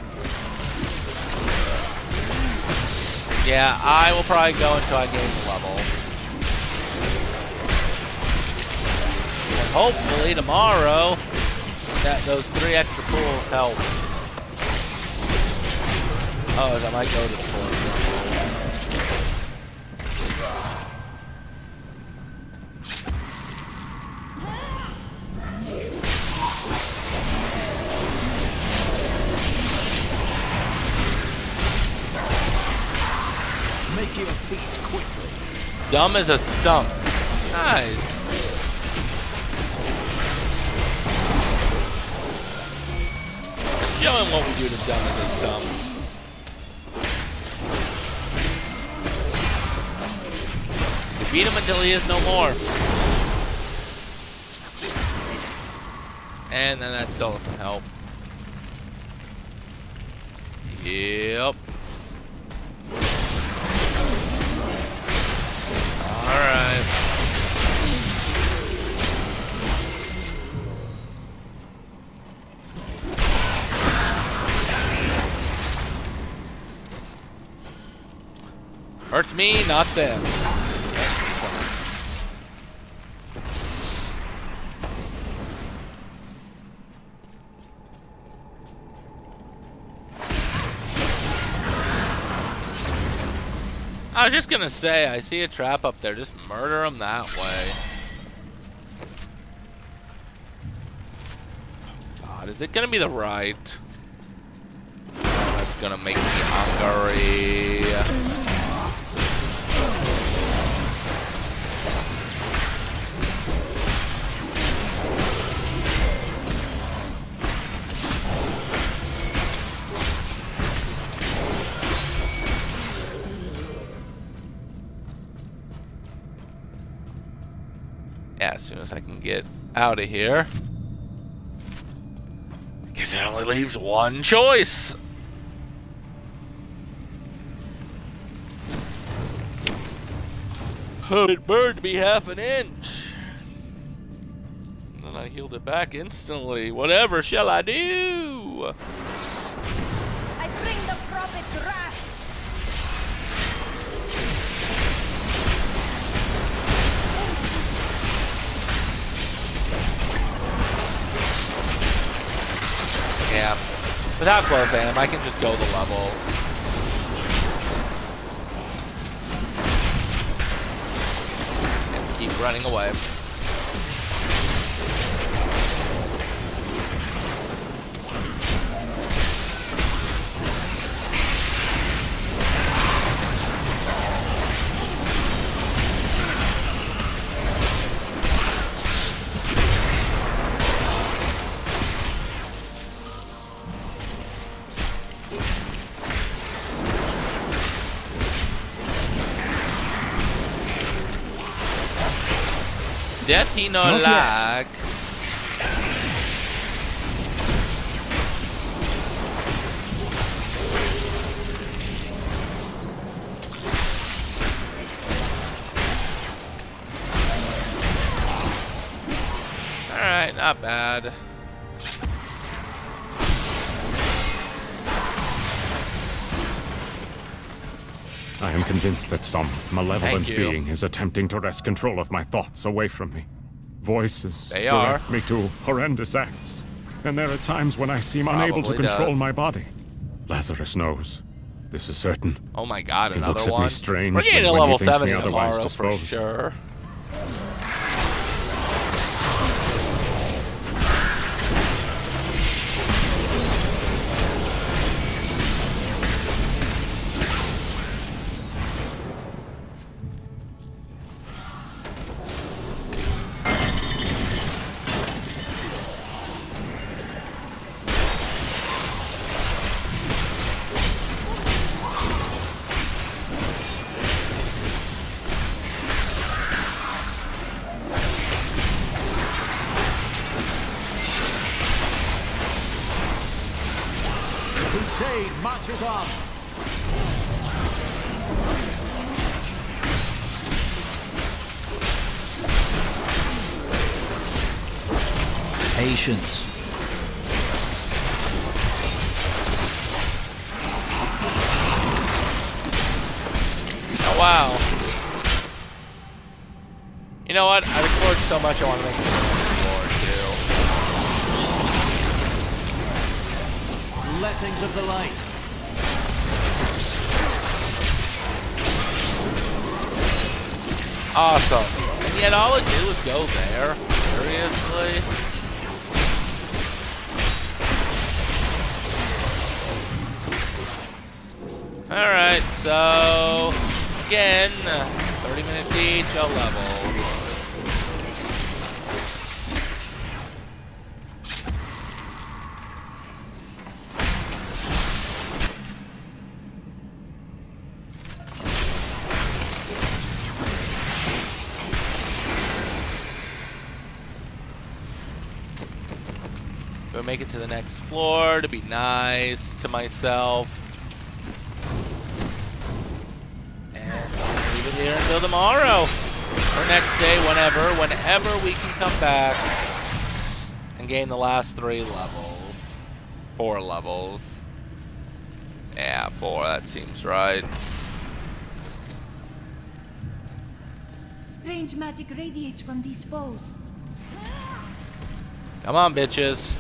Yeah, I will probably go until I gain the level. And hopefully tomorrow that those 3 extra pools help. Oh, I might go to the pool.
Make your peace quickly.
Dumb as a stump. Nice. Show him what we do to dumb as a stump. We beat him until he is no more. And then that still doesn't help. Yep. Alright. Hurts me, not them. I was just gonna say, I see a trap up there. Just murder him that way. God, is it gonna be the right? Oh, that's gonna make me hungry. Yeah, as soon as I can get out of here. Guess it only leaves one choice. It burned me half an inch. And then I healed it back instantly. Whatever shall I do?
I bring the prophet's wrath.
Yeah. Without close aim, I can just go the level. And keep running away. That he no like. Alright, not bad.
I am convinced that some malevolent being is attempting to wrest control of my thoughts away from me. Voices direct me to horrendous acts, and there are times when I seem unable to control my body. Lazarus knows. This is certain.
Oh my god,
he
another
looks at
one.
me strangely
We're getting a
when
level
he thinks
7
me otherwise
tomorrow for
disposed.
sure.
Crusade marches on. Patience.
Oh wow. You know what? I recorded so much I want to make it more too.
Blessings of the light.
Awesome. And yet all it did was go there. Seriously? Alright, so again, 30 minutes each, a level. Go make it to the next floor to be nice to myself. And leave it here until tomorrow. Or next day, whenever we can come back and gain the last 3 levels. 4 levels. Yeah, 4, that seems right.
Strange magic radiates from these foes.
Come on, bitches.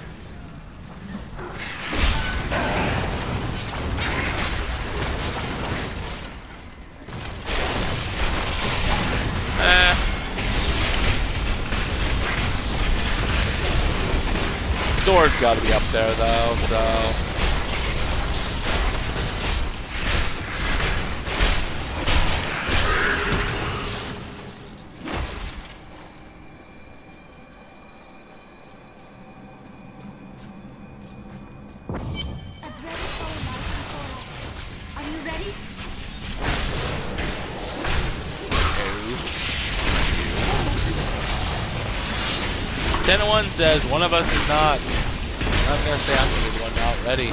Door's got to be up there though, so.
Are you ready?
10-1 says one of us is not. I'm gonna say I'm gonna be the one not ready.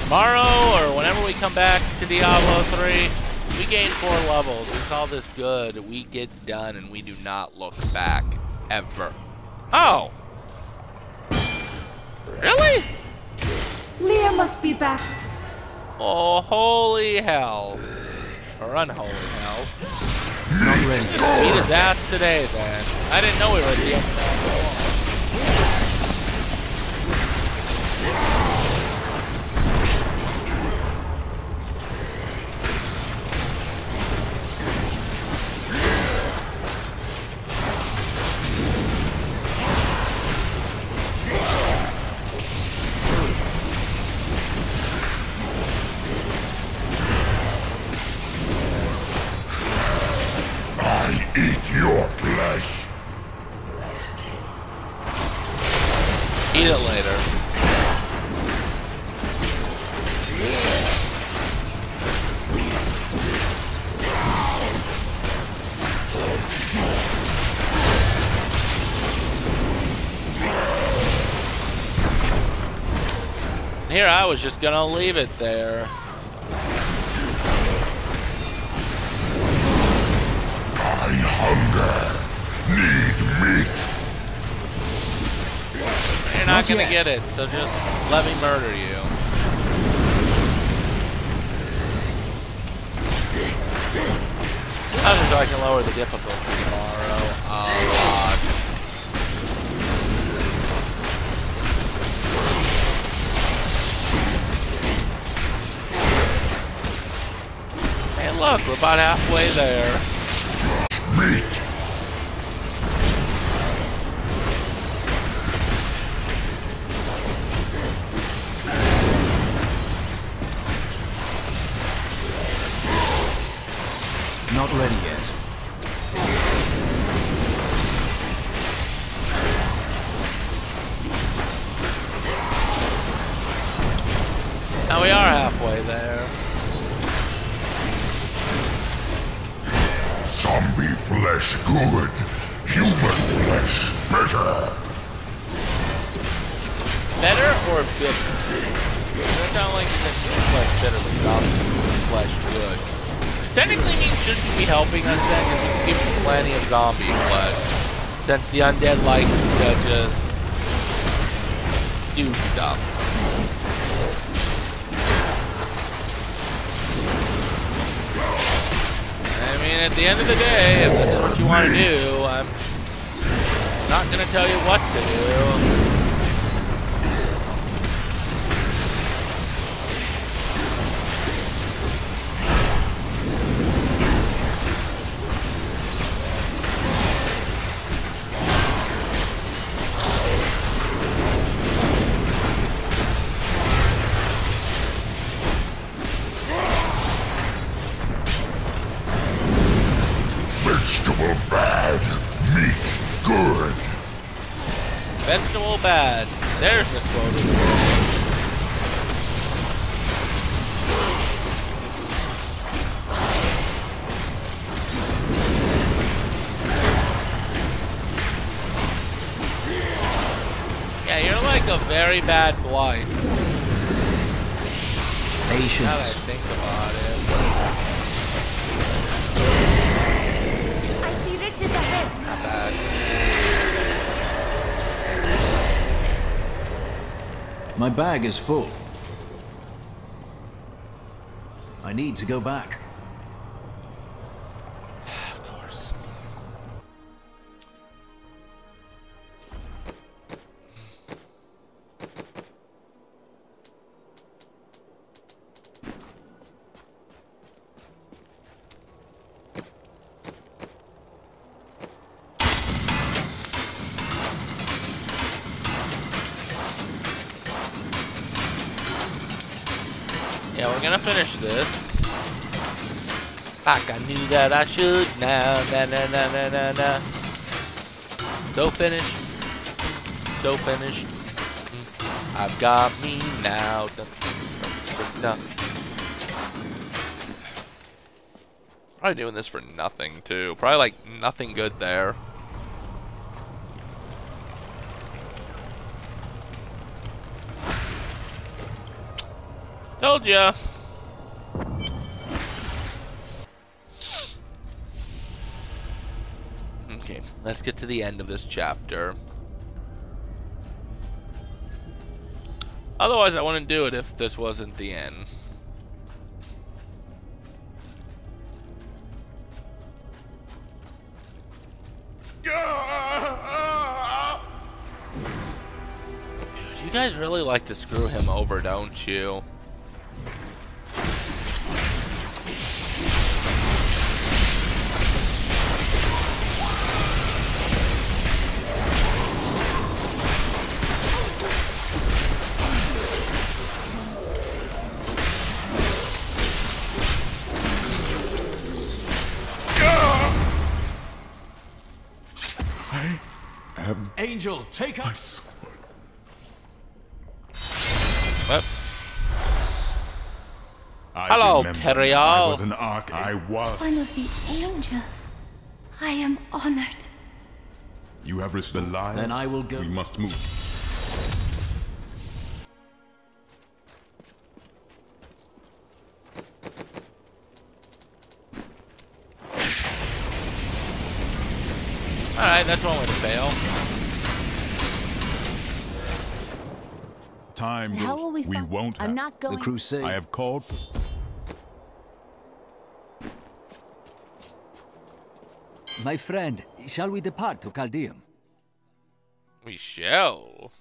tomorrow or whenever we come back to Diablo 3, we gain 4 levels. We call this good. We get done and we do not look back. Ever. Oh! Really?
Leah must be back.
Oh, holy hell. Or unholy hell.
Not ready.
Beat his ass today, then. I didn't know we were at the end of that.
Eat your flesh.
Eat it later. Here I was just gonna leave it there.
I hunger. Need meat.
You're not gonna get it, so just let me murder you. I think I can lower the difficulty tomorrow a lot. Hey look, we're about halfway there.
Meat.
Not ready yet.
Now we are halfway there.
Zombie flesh good. Human flesh better.
Better or bitter? It sounds like you said human flesh better than zombie flesh good. Technically means shouldn't be helping us then, because we can give you plenty of zombie flesh. Since the undead likes to just do stuff. I mean, at the end of the day, if this is what you want to do, I'm not going to tell you what to do.
Vegetable bad. Meat good.
Vegetable bad. There's the quote of the day. Yeah, you're like a very bad blight.
Patience.
Now that I think about it.
I see riches ahead.
Not bad.
My bag is full. I need to go back.
Of course. Yeah, we're gonna finish this. Like I knew that I should now. Na na na na na na. So finished. So finished. I've got me now. Probably doing this for nothing too. Probably like nothing good there. Told ya. Okay, let's get to the end of this chapter. Otherwise, I wouldn't do it if this wasn't the end. Dude, you guys really like to screw him over, don't you?
Angel, take us.
What? Hello, Teriel.
I was an arch. I was.
One of the angels. I am honored.
You have risked the life.
Then I will go.
We must move.
Alright, that's one way to fail.
Time
How
goes.
will we
won't have.
I'm not going.
The Crusade.
I have called.
My friend, shall we depart to Chaldeum?
We shall.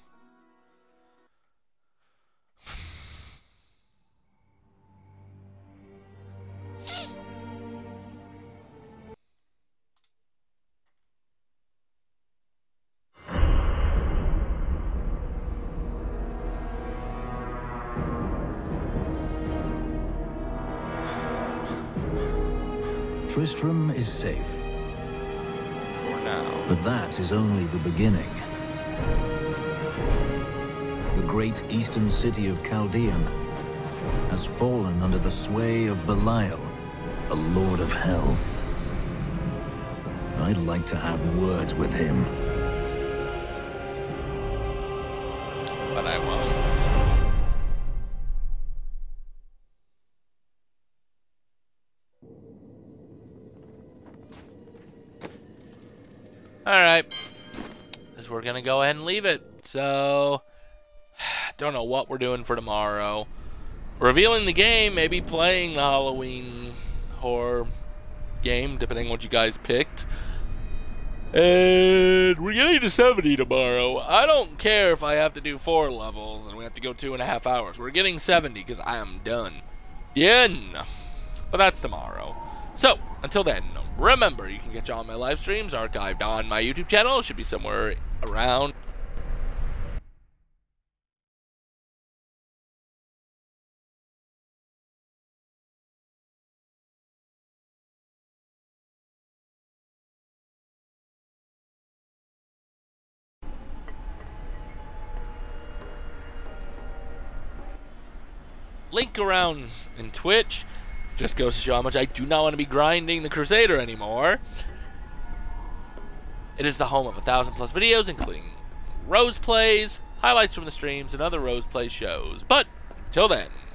Tristram is safe.
For now.
But that is only the beginning. The great eastern city of Chaldeum has fallen under the sway of Belial, a lord of hell. I'd like to have words with him.
But I won't. Alright. Because we're gonna go ahead and leave it. So, don't know what we're doing for tomorrow. Revealing the game, maybe playing the Halloween horror game, depending on what you guys picked. And we're getting to 70 tomorrow. I don't care if I have to do 4 levels and we have to go 2.5 hours. We're getting 70 because I am done. But that's tomorrow. So, until then, remember, you can catch all my live streams archived on my YouTube channel. It should be somewhere around. Link around in Twitch. Just goes to show how much I do not want to be grinding the Crusader anymore. It is the home of 1,000+ videos, including Rose plays, highlights from the streams, and other Rose play shows. But, till then,